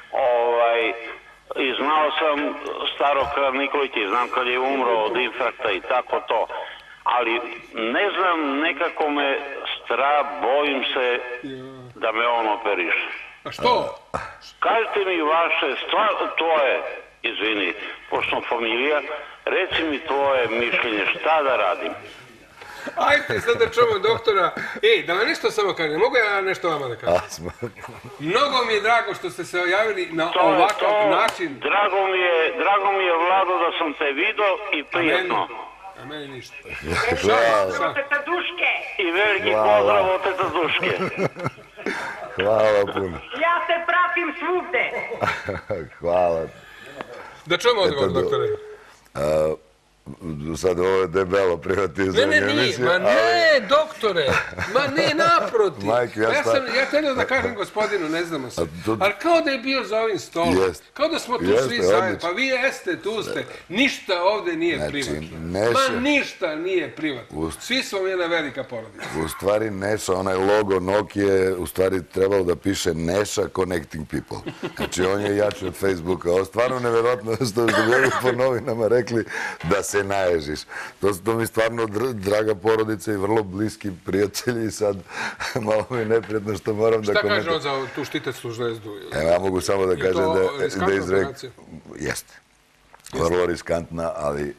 I znao sam starog kralja Nikolića i znam kad je umro od infarkta i tako to. Ali ne znam, nekako me bojim se da me on operiše. A što? Kažite mi vaše, tvoje, izvini, pošto sam familija, reci mi tvoje mišljenje, šta da radim? Ajde, sad da čujemo doktora. Da vam nešto samo kažem, mogu ja nešto vama da kažem? Mnogo mi je drago što ste se javili na ovakav način. Drago mi je, Vlado, da sam te vidio i prijetno. A meni ništa. Pozdrav od teta Duške. I veliki pozdrav od teta Duške. Hvala puno. Ja te pratim svugde. Hvala. Da čujemo odgovor, doktore. Sad ovo je debelo privatizovanje emisije. Ma ne, doktore, ma ne, naprotiv. Ja htio da kažem gospodinu, ne znamo se, ali kao da je bio za ovim stolom, kao da smo tu svi zajedno, pa vi jeste, tu ste, ništa ovde nije privatno. Ma ništa nije privatno, svi smo jedna velika porodica. U stvari Neša, onaj logo Nokije, u stvari trebalo da piše Neša Connecting People. Znači on je jači od Facebooka. Ovo stvarno nevjerojatno što je po novinama rekli da se naježiš. To mi je stvarno draga porodica i vrlo bliski prijatelji i sad malo mi je neprijatno što moram da komentujem. Šta kaže on za tu štitecnu žlezdu? Ja mogu samo da kažem da je to riskantna operacija? Jeste. Vrlo riskantna, ali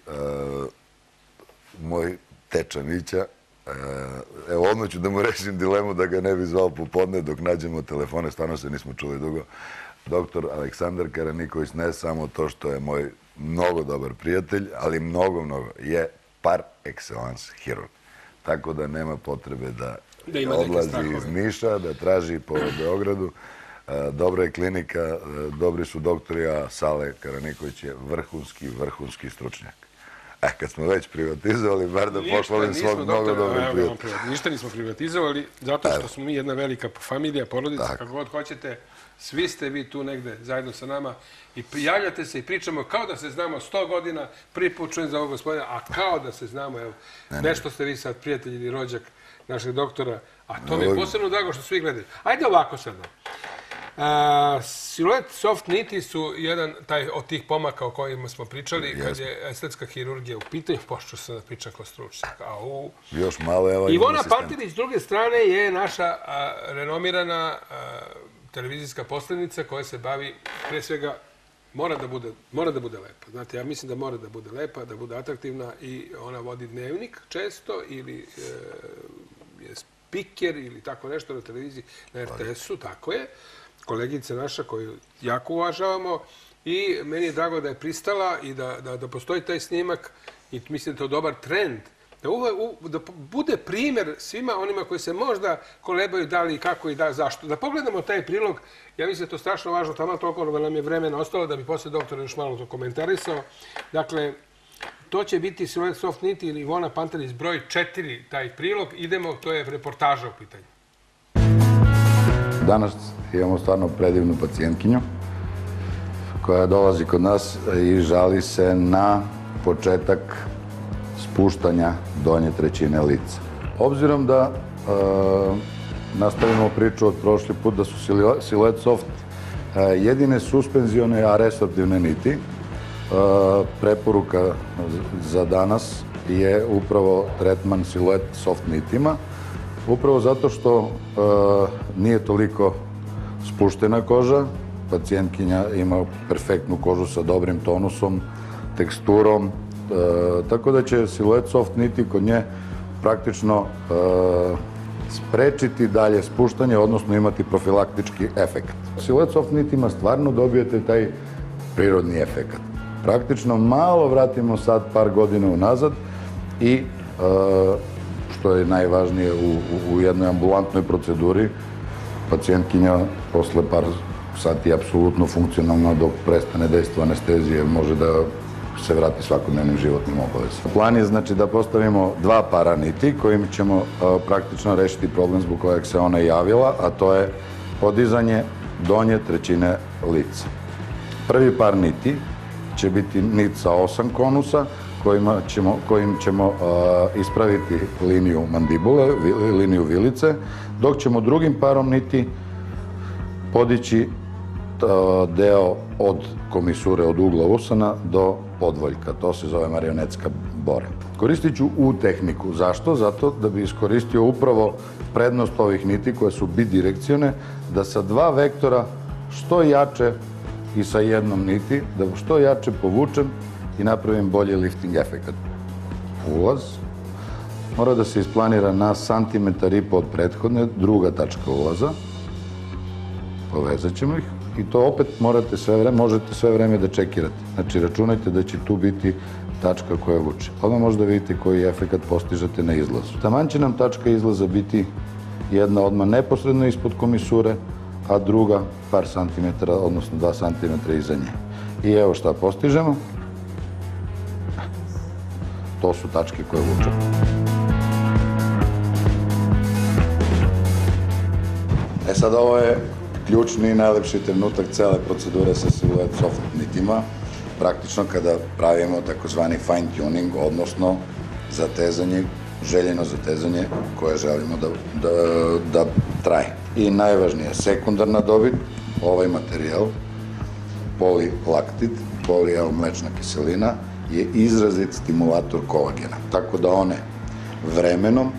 moj teča Mića, evo odmah ću da mu rešim dilemu da ga ne bi zvao popodne dok nađemo telefone, stvarno se nismo čuli dugo. Doktor Aleksandar Karaniković, ne samo to što je moj mnogo dobar prijatelj, ali mnogo je par excellence hirurg. Tako da nema potrebe da odlazi iz Niša, da traži po Beogradu. Dobra je klinika, dobri su doktori, a Sale Karaniković je vrhunski stručnjak. Kad smo već privatizovali, bar da pohvalim svog mnogo dobrog prijatelja. Ništa nismo privatizovali, zato što smo mi jedna velika familija, porodica, kako god hoćete. Svi ste vi tu negde zajedno sa nama i javljate se i pričamo kao da se znamo 100 godina, prvi put čujem za ovog gospodina, a kao da se znamo, evo, nešto ste vi sad prijatelj ili rođak našeg doktora, a to mi je posebno drago što svi gledaju. Ajde ovako sad. Siluet soft niti su jedan od tih pomaka o kojima smo pričali kad je estetska hirurgija u pitanju, pošto sam da pričam kao stručnjak. Još malo, evo. Ivona Pantelić, s druge strane, je naša renomirana televizijska posrednica koja se bavi, pre svega, mora da bude lepa. Znate, ja mislim da mora da bude lepa, da bude atraktivna i ona vodi dnevnik često ili je spiker ili tako nešto na televiziji, na RTS-u, tako je. Kolegica naša koju jako uvažavamo i meni je drago da je pristala i da postoji taj snimak i mislim da je to dobar trend. Da bude primjer svima onima koji se možda kolebaju da li, kako i zašto. Da pogledamo taj prilog, ja mislim da je to strašno važno, tamo toliko da nam je vremena ostalo da bi posle doktora još malo to komentarisao. Dakle, to će biti Siluet soft niti ili Ivona Pantelić broj 4, taj prilog. Idemo, to je reportaža u pitanju. Danas imamo stvarno predivnu pacijentkinju koja dolazi kod nas i žali se na početak spuštanja donje trećine lica. Obzirom da nastavimo priču od prošli put da su Siluet soft jedine suspenzione, a resortivne niti, preporuka za danas je upravo tretman Siluet soft nitima, upravo zato što nije toliko spuštena koža, pacijentkinja ima perfektnu kožu sa dobrim tonusom, teksturom, tako da će Siluet soft niti kod nje praktično sprečiti dalje spuštanje, odnosno imati profilaktički efekt. Siluet soft nitima stvarno dobijete taj prirodni efekt. Praktično malo vratimo sad par godina unazad i što je najvažnije u jednoj ambulantnoj proceduri, pacijentkinja posle par sati apsolutno funkcionalna dok prestane dejstvo anestezije može da se vrati svakodnevnim životnim obavezama. Plan je znači da postavimo 2 para niti kojim ćemo praktično rešiti problem zbog kojeg se ona javila, a to je podizanje donje trećine lica. Prvi par niti će biti nit sa 8 konusa, kojim ćemo ispraviti liniju mandibule, liniju vilice, dok ćemo drugim parom niti podići deo od komisure, od ugla usana do podvoljka. To se zove marionetska bora. Koristit ću U tehniku. Zašto? Zato da bi iskoristio upravo prednost ovih niti koje su bidirekcione, da sa dva vektora što jače i sa jednom niti, da što jače povučem i napravim bolji lifting efekt. Ulaz mora da se isplanira na santimetar i po od prethodne, druga tačka ulaza. Povezat ćemo ih i to opet možete sve vreme da čekirate. Znači, računajte da će tu biti tačka koja vuče. Odmah možda vidite koji efekt postižete na izlazu. Taman će nam tačka izlaza biti jedna odmah neposredno ispod komisure, a druga par santimetara, odnosno 2 santimetra iza nje. I evo šta postižemo. To su tačke koje vuče. Sad ovo je ključni i najlepši trenutak cele procedure sa Silhouette soft nitima. Praktično kada pravimo takozvani fine tuning, odnosno zatezanje, željeno zatezanje koje želimo da traje. I najvažnije, sekundarna dobit, ovaj materijal, polilaktit, poliel mlečna kiselina, je izrazit stimulator kolagena. Tako da one vremenom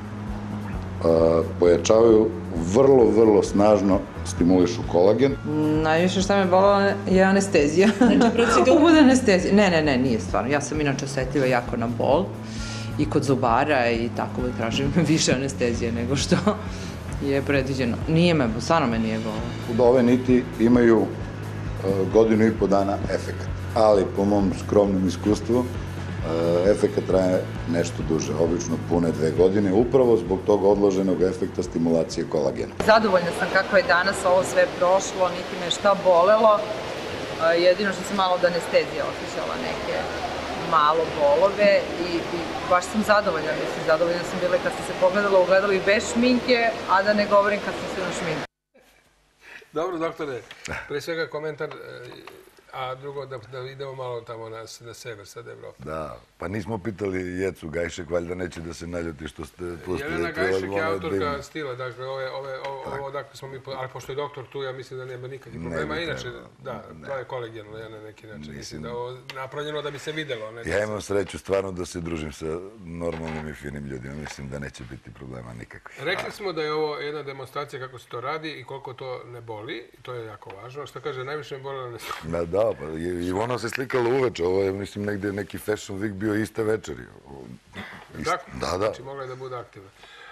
pojačavaju vrlo snažno stimulišu kolagen. Najviše šta me bolilo je anestezija. Znači, procedura? Ubud anestezija. Ne, nije stvarno. Ja sam inače osetljiva jako na bol i kod zubara i tako da tražim više anestezije nego što je predviđeno. Nije me, stvarno me nije bolilo. Ove niti imaju 1,5 godinu dana efekt, ali po mom skromnom iskustvu efekt traje nešto duže, obično pune 2 godine, upravo zbog tog odloženog efekta stimulacije kolagena. Zadovoljna sam kako je danas ovo sve prošlo, niti me šta bolelo, jedino što sam malo od anestezije osjećala neke malo bolove i baš sam zadovoljna, zadovoljna sam bila kad sam se pogledala u ogledalu i bez šminke, a da ne govorim kad sam se na šminku. Dobro, doktore, pre svega komentar, a drugo da idemo malo tamo na sever sad Evrope. Da, pa nismo pitali Jecu Gajšek, valjda neće da se naljuti što ste pustili. Jelena Gajšek je autorka stila, dakle, ovo dakle smo mi, ali pošto je doktor tu, ja mislim da nema nikakvih problema. Inače, da, to je kolegijalno, ja na neki način. Mislim da je ovo napravljeno da bi se videlo. Ja imam sreću stvarno da se družim sa normalnim i finim ljudima. Mislim da neće biti problema nikakvih. Rekli smo da je ovo jedna demonstracija kako se to radi i koliko to ne boli. To je jako važno. Što kaže, najviše me bolilo ne. Da, pa i ono se slikalo uveče. Ovo je, mislim, negde neki Fashion Week bio iste večeri. Tako? Da. Znači, mogla je da bude aktivna.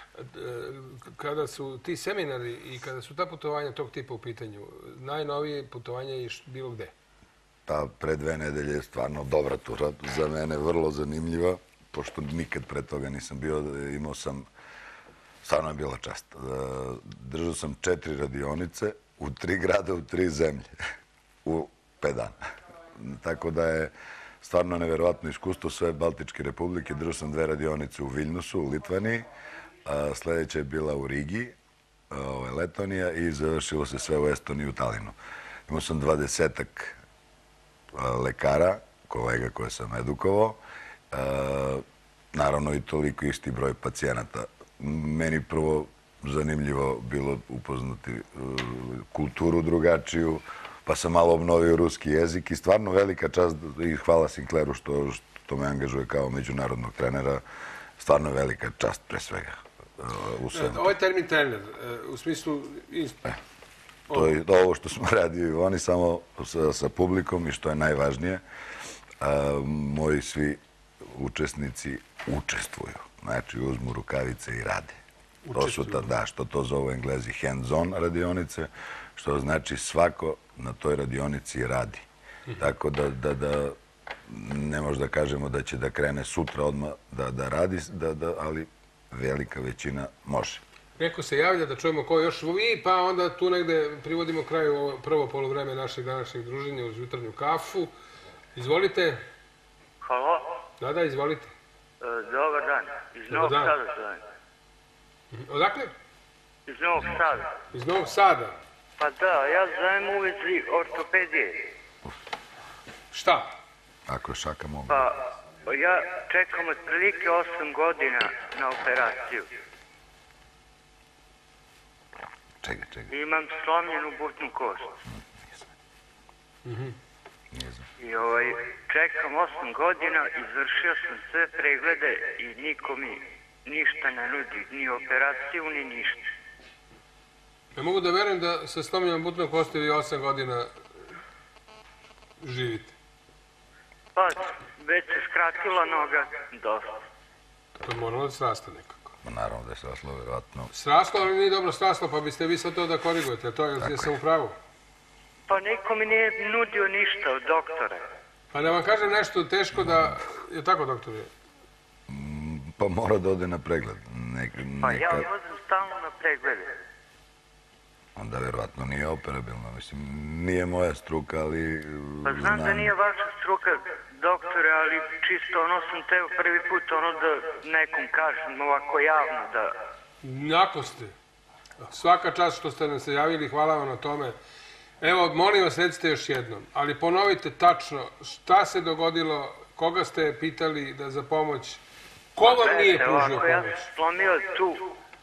Kada su ti seminari i kada su ta putovanja tog tipa u pitanju, najnovije putovanje je bilo gde? Ta pre 2 nedelje je stvarno dobra tura, za mene vrlo zanimljiva, pošto nikad pre toga nisam bio, imao sam, stvarno je bila čast. Držao sam 4 radionice u 3 grada, u 3 zemlje, u 5 dana. Tako da je stvarno neverovatno iskustvo, sve Baltičke republike. Držao sam 2 radionice u Viljnusu, u Litvaniji, sledeća je bila u Rigi, Letonija, i završilo se sve u Estoniji, u Talinu. Imao sam 20-ak lekara, kolega koje sam edukovao, naravno i toliko isti broj pacijenata. Meni prvo zanimljivo bilo upoznati kulturu drugačiju, pa sam malo obnovio ruski jezik i stvarno velika čast i hvala Sinclairu što me angažuje kao međunarodnog trenera. Stvarno je velika čast pre svega. Ovo je termin trener, u smislu... To je ovo što smo radili oni samo sa publikom i što je najvažnije. Moji svi učesnici učestvuju. Znači, uzmu rukavice i rade. To su što to zovu Englezi hands-on radionice, što znači svako na toj radionici radi. Tako da ne možda kažemo da će da krene sutra odmah da radi, ali velika većina može. Neko se javlja da čujemo ko još vi, pa onda tu negde privodimo kraju prvo polovreme našeg današnjeg druženja uz jutarnju kafu. Izvolite. Halo? Da, izvolite. Dobar dan. Iz Novog Sada. Odakle? Iz Novog Sada. Iz Novog Sada. Pa da, ja zovem u vezi ortopedije. Šta? Ako je šaka mogu. Pa ja čekam otprilike 8 godina na operaciju. Čekaj. Imam slomljenu butnu kost. I čekam 8 godina, izvršio sam sve preglede i niko mi ništa ne nudi, ni operaciju, ni ništa. Ne mogu da verujem da sa slomljenom butnom kosti vi 8 godina živite. Pa, već se skratila noga dosta. To je moralo da srasta nekako. Naravno da je sraslo, vjerojatno. Sraslo, ali nije dobro sraslo, pa biste vi sad to da korigujete, to je sam u pravu. Pa niko mi nije nudio ništa od doktora. Pa da vam kažem nešto teško da... Je tako, doktore? Pa mora da ode na pregled. Pa ja odlazim stalno na preglede. Onda vjerojatno nije operabilno. Mislim, nije moja struka, ali... Pa znam da nije vaša struka, doktore, ali čisto sam teo prvi put da nekom kažem ovako javno da... Jako ste. Svaka čast što ste nam se javili, hvala vam na tome. Evo, molim vas, recite još jednom, ali ponovite tačno šta se dogodilo, koga ste pitali da za pomoć, ko vam nije pružio pomoć? Ja sam slomio tu.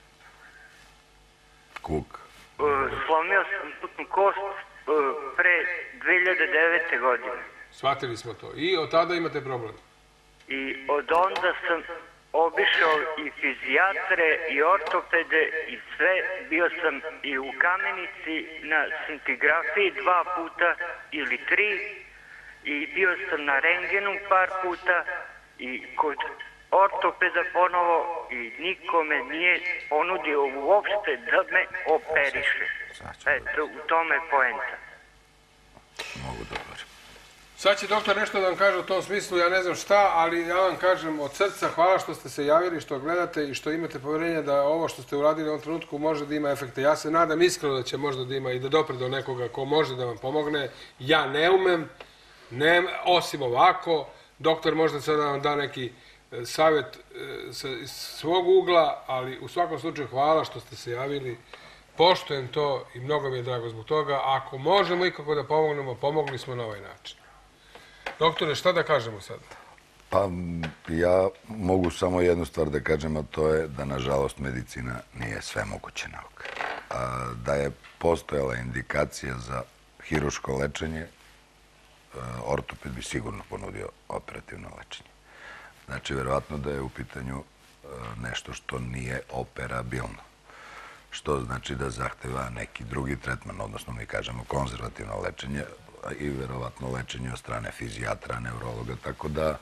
Kuk. Slomio sam putnu kost pre 2009. godine. Shvatili smo to. I od tada imate problem? I od onda sam obišao i fizijatre i ortopede i sve. Bio sam i u Kamenici na scintigrafiji 2 puta ili 3 i bio sam na rentgenu par puta i kod ortopeda ponovo i nikome nije ponudio uopšte da me operiše. Eto, u tome je poenta. Mogu dobro. Sad će doktor nešto da vam kaže u tom smislu, ja ne znam šta, ali ja vam kažem od srca hvala što ste se javili, što gledate i što imate poverenja da ovo što ste uradili u ovom trenutku može da ima efekte. Ja se nadam iskreno da će možda da ima i da dopre do nekoga ko može da vam pomogne. Ja ne umem, osim ovako. Doktor možda sad da vam da neki savjet iz svog ugla, ali u svakom slučaju hvala što ste se javili. Poštujem to i mnogo mi je drago zbog toga. Ako možemo ikako da pomognemo, pomogli smo na ovaj način. Doktore, šta da kažemo sad? Pa ja mogu samo jednu stvar da kažem, a to je da nažalost medicina nije sve moguće nauka. Da je postojala indikacija za hiruško lečenje, ortoped bi sigurno ponudio operativno lečenje. Znači, verovatno da je u pitanju nešto što nije operabilno. Što znači da zahteva neki drugi tretman, odnosno mi kažemo konzervativno lečenje i verovatno lečenje od strane fizijatra, neurologa. Tako da,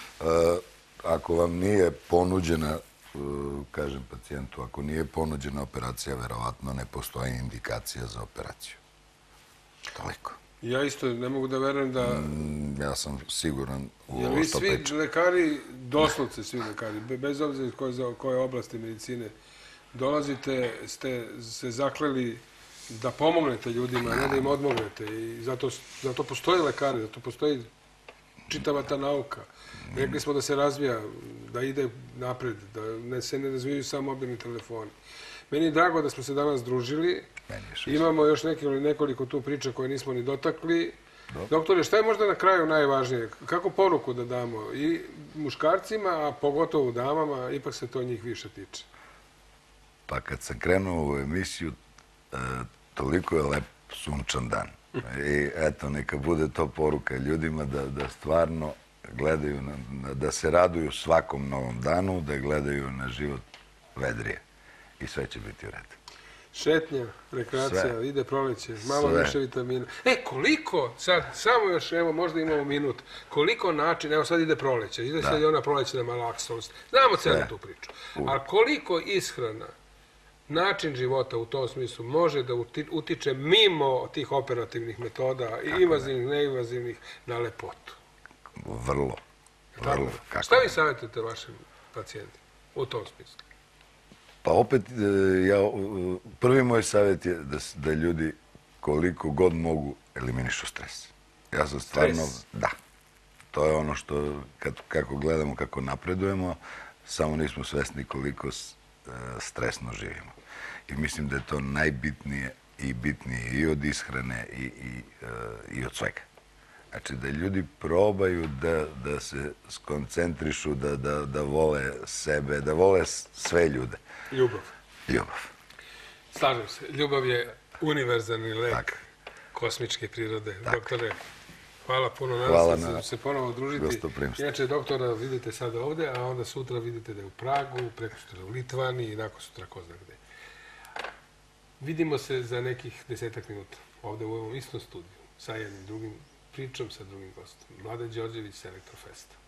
ako vam nije ponuđena, kažem pacijentu, ako nije ponuđena operacija, verovatno ne postoji indikacija za operaciju. Toliko. Ja isto ne mogu da verujem da... Ja sam siguran u ovo što pričam. Svi lekari, doslovce svi lekari, bez obzira koje oblasti medicine dolazite, ste se zakleli da pomognete ljudima, ne da im odmognete. I zato postoje lekari, zato postoji čitava ta nauka. Rekli smo da se razvija, da ide napred, da se ne razvijaju samo mobilni telefoni. Meni je drago da smo se danas družili. Imamo još nekoliko tu priča koje nismo ni dotakli. Doktore, šta je možda na kraju najvažnije? Kako poruku da damo i muškarcima, a pogotovo damama, ipak se to njih više tiče? Pa kad sam krenuo u emisiju, toliko je lep sunčan dan. I eto, neka bude to poruka ljudima da stvarno gledaju, da se raduju svakom novom danu, da gledaju na život vedrije. I sve će biti u redu. Šetnja, rekreacija, ide proleće, malo više vitamina. Koliko, sad, samo još, evo, možda imamo minut, koliko način, evo sad ide proleće, ide se i ona prolećna malaksost, znamo cijelu tu priču, ali koliko ishrana, način života u tom smislu može da utiče mimo tih operativnih metoda, invazivnih, neinvazivnih, na lepotu? Vrlo. Šta vi savjetujete vašim pacijentima u tom smislu? Pa opet, prvi moj savjet je da ljudi koliko god mogu eliminišu stres. Ja sam stvarno... Da. To je ono što, kako gledamo, kako napredujemo, samo nismo svesni koliko stresno živimo. I mislim da je to najbitnije i bitniji i od ishrane i od svega. Znači da ljudi probaju da se skoncentrišu, da vole sebe, da vole sve ljude. Ljubav. Ljubav. Slažem se. Ljubav je univerzalni lek kosmičke prirode. Doktore, hvala puno. Nadam se da se ponovo družiti. Inače, doktora vidite sada ovde, a onda sutra vidite da je u Pragu, preko sutra u Litvani i nakon sutra ko zna gde. Vidimo se za nekih 10 minuta ovde u ovom istom studiju sa jednim drugim pričom, sa drugim gostom. Mladen Đorđević sa Elektrofesta.